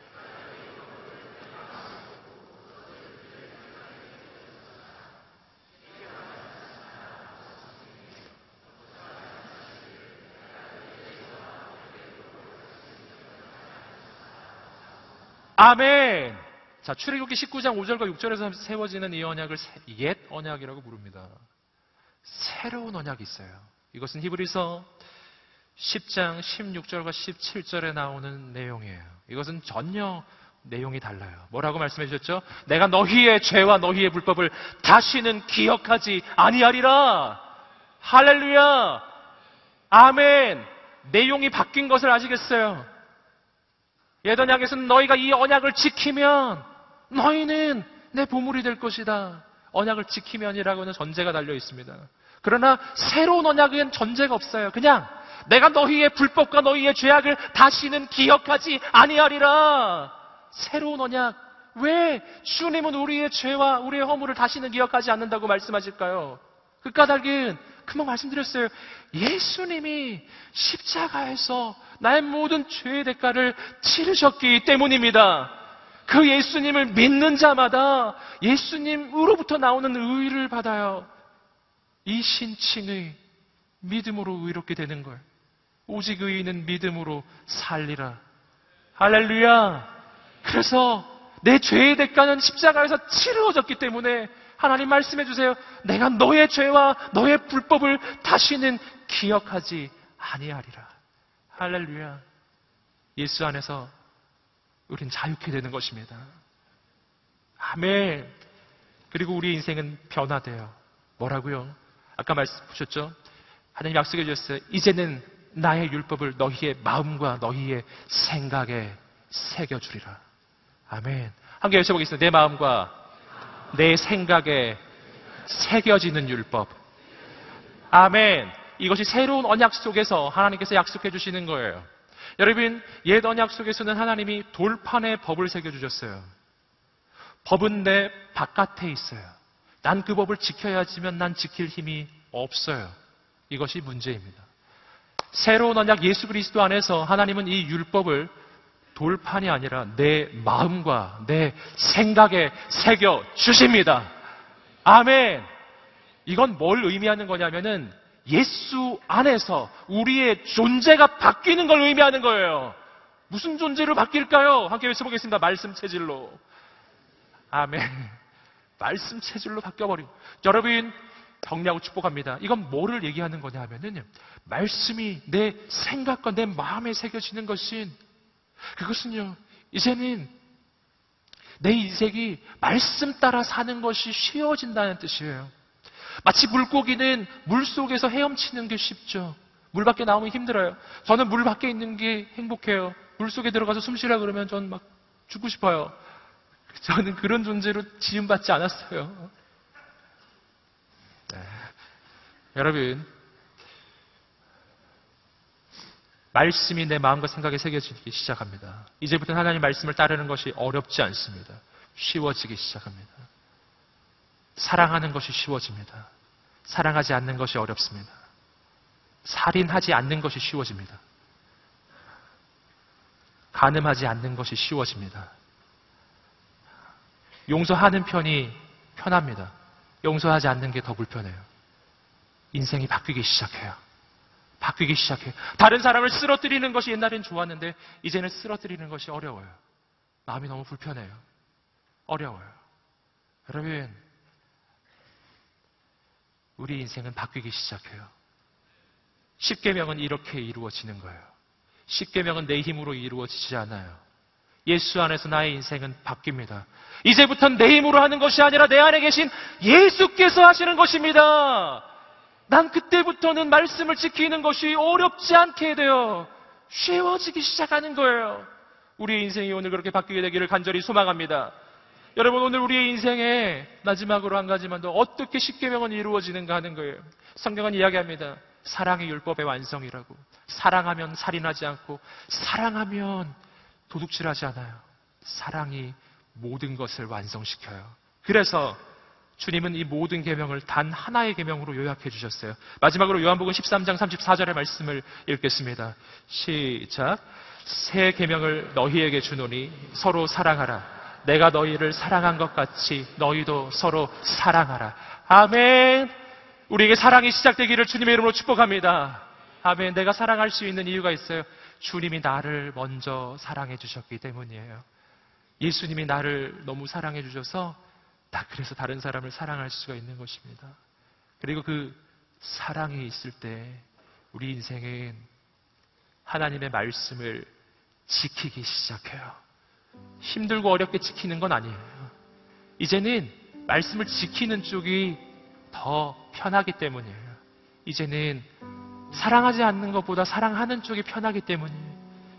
Speaker 1: 아멘. 자, 출애굽기 19장 5절과 6절에서 세워지는 이 언약을 옛 언약이라고 부릅니다. 새로운 언약이 있어요. 이것은 히브리서 10장 16절과 17절에 나오는 내용이에요. 이것은 전혀 내용이 달라요. 뭐라고 말씀해 주셨죠? 내가 너희의 죄와 너희의 불법을 다시는 기억하지 아니하리라. 할렐루야. 아멘. 내용이 바뀐 것을 아시겠어요? 옛 언약에서는 너희가 이 언약을 지키면 너희는 내 보물이 될 것이다. 언약을 지키면이라고는 전제가 달려 있습니다. 그러나 새로운 언약은 전제가 없어요. 그냥 내가 너희의 불법과 너희의 죄악을 다시는 기억하지 아니하리라. 새로운 언약. 왜 주님은 우리의 죄와 우리의 허물을 다시는 기억하지 않는다고 말씀하실까요? 그 까닭은 금방 말씀드렸어요. 예수님이 십자가에서 나의 모든 죄의 대가를 치르셨기 때문입니다. 그 예수님을 믿는 자마다 예수님으로부터 나오는 의를 받아요. 이 신칭의 믿음으로 의롭게 되는 걸. 오직 의인은 믿음으로 살리라. 할렐루야. 그래서 내 죄의 대가는 십자가에서 치루어졌기 때문에 하나님 말씀해 주세요. 내가 너의 죄와 너의 불법을 다시는 기억하지 아니하리라. 할렐루야. 예수 안에서 우린 자유케 되는 것입니다. 아멘. 그리고 우리 인생은 변화돼요. 뭐라고요? 아까 말씀 보셨죠? 하나님 약속해 주셨어요. 이제는 나의 율법을 너희의 마음과 너희의 생각에 새겨주리라. 아멘. 함께 외쳐보겠습니다. 내 마음과 내 생각에 새겨지는 율법. 아멘. 이것이 새로운 언약 속에서 하나님께서 약속해 주시는 거예요. 여러분, 옛 언약 속에서는 하나님이 돌판에 법을 새겨주셨어요. 법은 내 바깥에 있어요. 난 그 법을 지켜야지만 난 지킬 힘이 없어요. 이것이 문제입니다. 새로운 언약 예수 그리스도 안에서 하나님은 이 율법을 돌판이 아니라 내 마음과 내 생각에 새겨 주십니다. 아멘. 이건 뭘 의미하는 거냐면은 예수 안에서 우리의 존재가 바뀌는 걸 의미하는 거예요. 무슨 존재로 바뀔까요? 함께 외쳐보겠습니다. 말씀 체질로. 아멘. 말씀 체질로 바뀌어버리고. 여러분, 격려하고 축복합니다. 이건 뭐를 얘기하는 거냐 하면은 말씀이 내 생각과 내 마음에 새겨지는 것인 그것은요, 이제는 내 인생이 말씀 따라 사는 것이 쉬워진다는 뜻이에요. 마치 물고기는 물 속에서 헤엄치는 게 쉽죠. 물 밖에 나오면 힘들어요. 저는 물 밖에 있는 게 행복해요. 물 속에 들어가서 숨 쉬라 그러면 저는 막 죽고 싶어요. 저는 그런 존재로 지음받지 않았어요. 네. 여러분, 말씀이 내 마음과 생각에 새겨지기 시작합니다. 이제부터는 하나님 말씀을 따르는 것이 어렵지 않습니다. 쉬워지기 시작합니다. 사랑하는 것이 쉬워집니다. 사랑하지 않는 것이 어렵습니다. 살인하지 않는 것이 쉬워집니다. 간음하지 않는 것이 쉬워집니다. 용서하는 편이 편합니다. 용서하지 않는 게 더 불편해요. 인생이 바뀌기 시작해요. 바뀌기 시작해요. 다른 사람을 쓰러뜨리는 것이 옛날엔 좋았는데 이제는 쓰러뜨리는 것이 어려워요. 마음이 너무 불편해요. 어려워요. 여러분, 우리 인생은 바뀌기 시작해요. 십계명은 이렇게 이루어지는 거예요. 십계명은 내 힘으로 이루어지지 않아요. 예수 안에서 나의 인생은 바뀝니다. 이제부터는 내 힘으로 하는 것이 아니라 내 안에 계신 예수께서 하시는 것입니다. 난 그때부터는 말씀을 지키는 것이 어렵지 않게 돼요. 쉬워지기 시작하는 거예요. 우리의 인생이 오늘 그렇게 바뀌게 되기를 간절히 소망합니다. 여러분, 오늘 우리의 인생에 마지막으로 한 가지만 더 어떻게 십계명은 이루어지는가 하는 거예요. 성경은 이야기합니다. 사랑의 율법의 완성이라고. 사랑하면 살인하지 않고, 사랑하면 도둑질하지 않아요. 사랑이 모든 것을 완성시켜요. 그래서 주님은 이 모든 계명을 단 하나의 계명으로 요약해 주셨어요. 마지막으로 요한복음 13장 34절의 말씀을 읽겠습니다. 시작. 새 계명을 너희에게 주노니 서로 사랑하라. 내가 너희를 사랑한 것 같이 너희도 서로 사랑하라. 아멘. 우리에게 사랑이 시작되기를 주님의 이름으로 축복합니다. 아멘. 내가 사랑할 수 있는 이유가 있어요. 주님이 나를 먼저 사랑해 주셨기 때문이에요. 예수님이 나를 너무 사랑해 주셔서 그래서 다른 사람을 사랑할 수가 있는 것입니다. 그리고 그 사랑이 있을 때 우리 인생은 하나님의 말씀을 지키기 시작해요. 힘들고 어렵게 지키는 건 아니에요. 이제는 말씀을 지키는 쪽이 더 편하기 때문이에요. 이제는 사랑하지 않는 것보다 사랑하는 쪽이 편하기 때문이에요.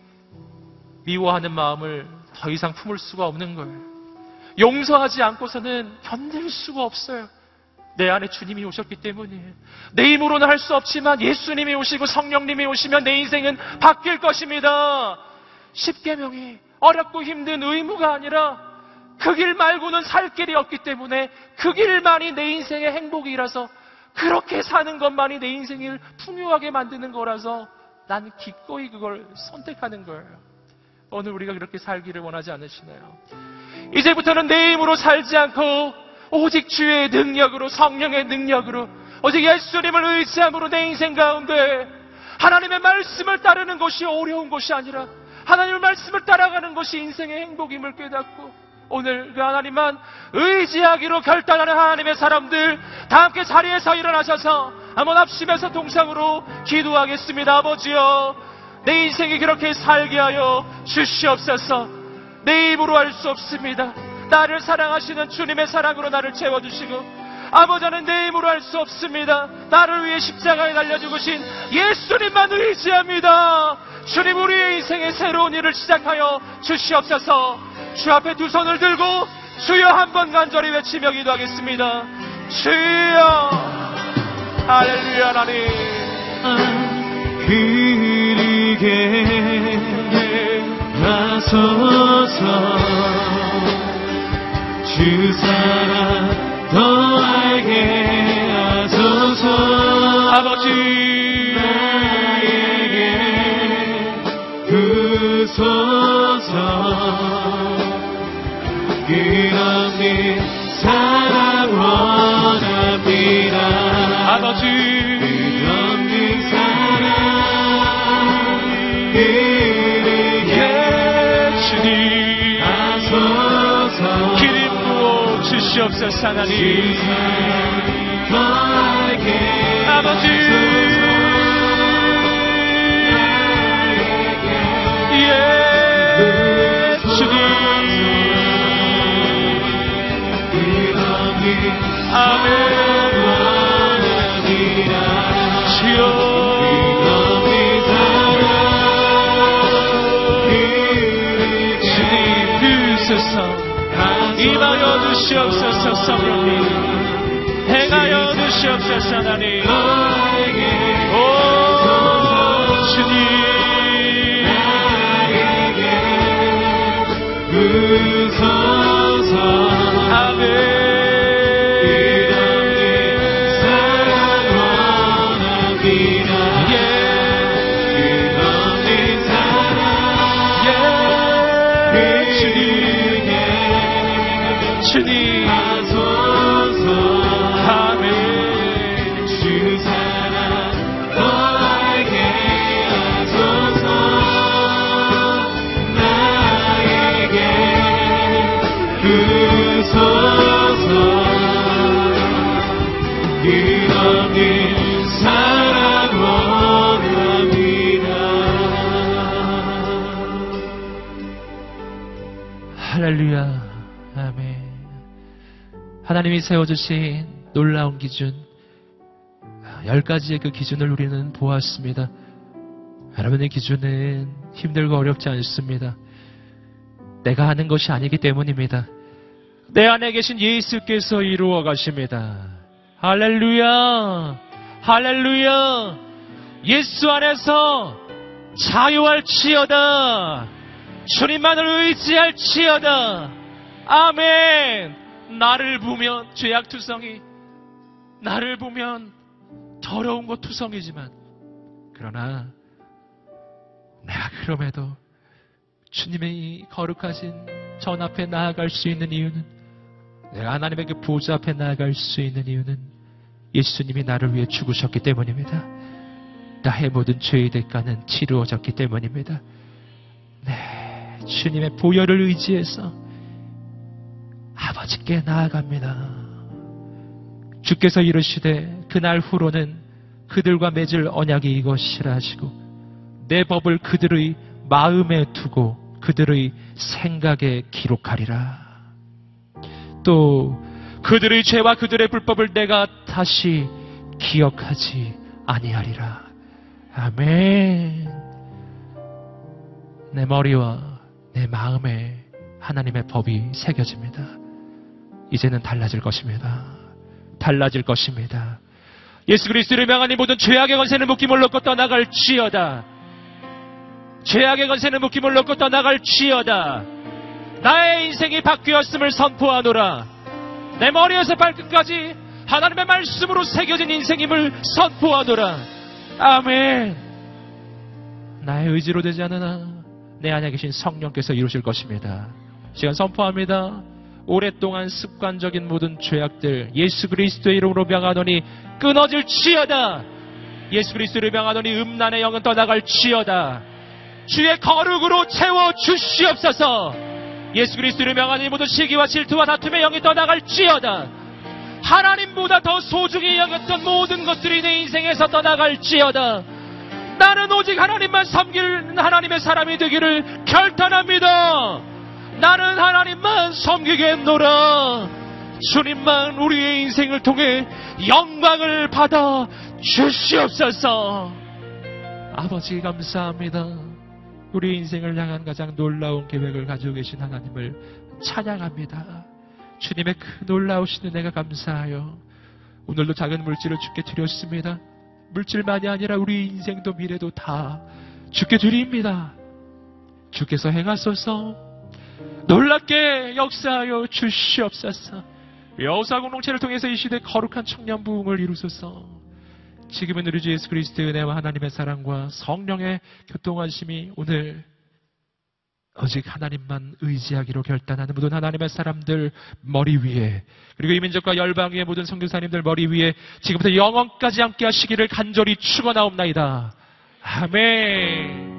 Speaker 1: 미워하는 마음을 더 이상 품을 수가 없는 거예요. 용서하지 않고서는 견딜 수가 없어요. 내 안에 주님이 오셨기 때문이에요. 내 힘으로는 할 수 없지만 예수님이 오시고 성령님이 오시면 내 인생은 바뀔 것입니다. 십계명이 어렵고 힘든 의무가 아니라 그 길 말고는 살 길이 없기 때문에 그 길만이 내 인생의 행복이라서, 그렇게 사는 것만이 내 인생을 풍요하게 만드는 거라서 난 기꺼이 그걸 선택하는 거예요. 오늘 우리가 그렇게 살기를 원하지 않으시나요? 이제부터는 내 힘으로 살지 않고 오직 주의 능력으로, 성령의 능력으로, 오직 예수님을 의지함으로 내 인생 가운데 하나님의 말씀을 따르는 것이 어려운 것이 아니라 하나님의 말씀을 따라가는 것이 인생의 행복임을 깨닫고, 오늘 그 하나님만 의지하기로 결단하는 하나님의 사람들 다 함께 자리에서 일어나셔서 한번 합심해서 동상으로 기도하겠습니다. 아버지여, 내 인생이 그렇게 살게 하여 주시옵소서. 내 입으로 할 수 없습니다. 나를 사랑하시는 주님의 사랑으로 나를 채워주시고, 아버지는 내 힘으로 할 수 없습니다. 나를 위해 십자가에 달려 죽으신 예수님만 의지합니다. 주님, 우리의 인생의 새로운 일을 시작하여 주시옵소서. 주 앞에 두 손을 들고 주여 한번 간절히 외치며 기도하겠습니다. 주여. 할렐루야. 하나님,
Speaker 2: 그리게 하소서. 주 사랑 더 알게 하소서.
Speaker 1: 아버지,
Speaker 2: 나에게 주소서. 그런 네 사랑 원합니다.
Speaker 1: 아버지,
Speaker 2: 그런 네 사랑 그리게
Speaker 1: 주님
Speaker 2: 하소서.
Speaker 1: 기름 부어 주시옵소서. 하나님, 아버지, 예, 주님, 아멘. 주여, 주님 주소서. 임하여 주시옵소서. 성령님 행하여 주시옵소서. 하나님, 오 주님, 아멘. 주님, 아멘.
Speaker 2: 주 사랑 더 알게 하소서. 나에게 주소서. 그런 네 사랑 원합니다.
Speaker 1: 할렐루야. 아멘. 하나님이 세워주신 놀라운 기준, 10가지의 그 기준을 우리는 보았습니다. 여러분의 기준은 힘들고 어렵지 않습니다. 내가 하는 것이 아니기 때문입니다. 내 안에 계신 예수께서 이루어 가십니다. 할렐루야. 할렐루야. 예수 안에서 자유할지어다. 주님만을 의지할지어다. 아멘. 나를 보면 죄악투성이, 나를 보면 더러운 것 투성이지만, 그러나 내가 그럼에도 주님의 이 거룩하신 전 앞에 나아갈 수 있는 이유는, 내가 하나님의 그 보좌 앞에 나아갈 수 있는 이유는 예수님이 나를 위해 죽으셨기 때문입니다. 나의 모든 죄의 대가는 치루어졌기 때문입니다. 네, 주님의 보혈을 의지해서 아버지께 나아갑니다. 주께서 이르시되 그날 후로는 그들과 맺을 언약이 이것이라 하시고 내 법을 그들의 마음에 두고 그들의 생각에 기록하리라. 또 그들의 죄와 그들의 불법을 내가 다시 기억하지 아니하리라. 아멘. 내 머리와 내 마음에 하나님의 법이 새겨집니다. 이제는 달라질 것입니다. 달라질 것입니다. 예수 그리스도를 명하니 모든 죄악의 권세는 묶임을 놓고 떠나갈지어다. 죄악의 권세는 묶임을 놓고 떠나갈지어다. 나의 인생이 바뀌었음을 선포하노라. 내 머리에서 발끝까지 하나님의 말씀으로 새겨진 인생임을 선포하노라. 아멘. 나의 의지로 되지 않으나 내 안에 계신 성령께서 이루실 것입니다. 시간 선포합니다. 오랫동안 습관적인 모든 죄악들 예수 그리스도의 이름으로 명하노니 끊어질지어다. 예수 그리스도를 명하노니 음란의 영은 떠나갈지어다. 주의 거룩으로 채워주시옵소서. 예수 그리스도를 명하니 모든 시기와 질투와 다툼의 영이 떠나갈지어다. 하나님보다 더 소중히 여겼던 모든 것들이 내 인생에서 떠나갈지어다. 나는 오직 하나님만 섬기는 하나님의 사람이 되기를 결단합니다. 나는 하나님만 섬기겠노라. 주님만 우리의 인생을 통해 영광을 받아 주시옵소서. 아버지 감사합니다. 우리 인생을 향한 가장 놀라운 계획을 가지고 계신 하나님을 찬양합니다. 주님의 그 놀라우신 은혜가 감사하여 오늘도 작은 물질을 주께 드렸습니다. 물질만이 아니라 우리 인생도 미래도 다 주께 드립니다. 주께서 행하소서. 놀랍게 역사하여 주시옵소서. 여호사 공동체를 통해서 이 시대 거룩한 청년 부흥을 이루소서. 지금은 우리 주 예수 그리스도의 은혜와 하나님의 사랑과 성령의 교통하심이 오늘 오직 하나님만 의지하기로 결단하는 모든 하나님의 사람들 머리 위에, 그리고 이 민족과 열방의 모든 선교사님들 머리 위에 지금부터 영원까지 함께 하시기를 간절히 축원하옵나이다. 아멘.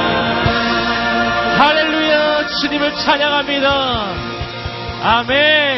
Speaker 1: 찬양합니다. 아멘.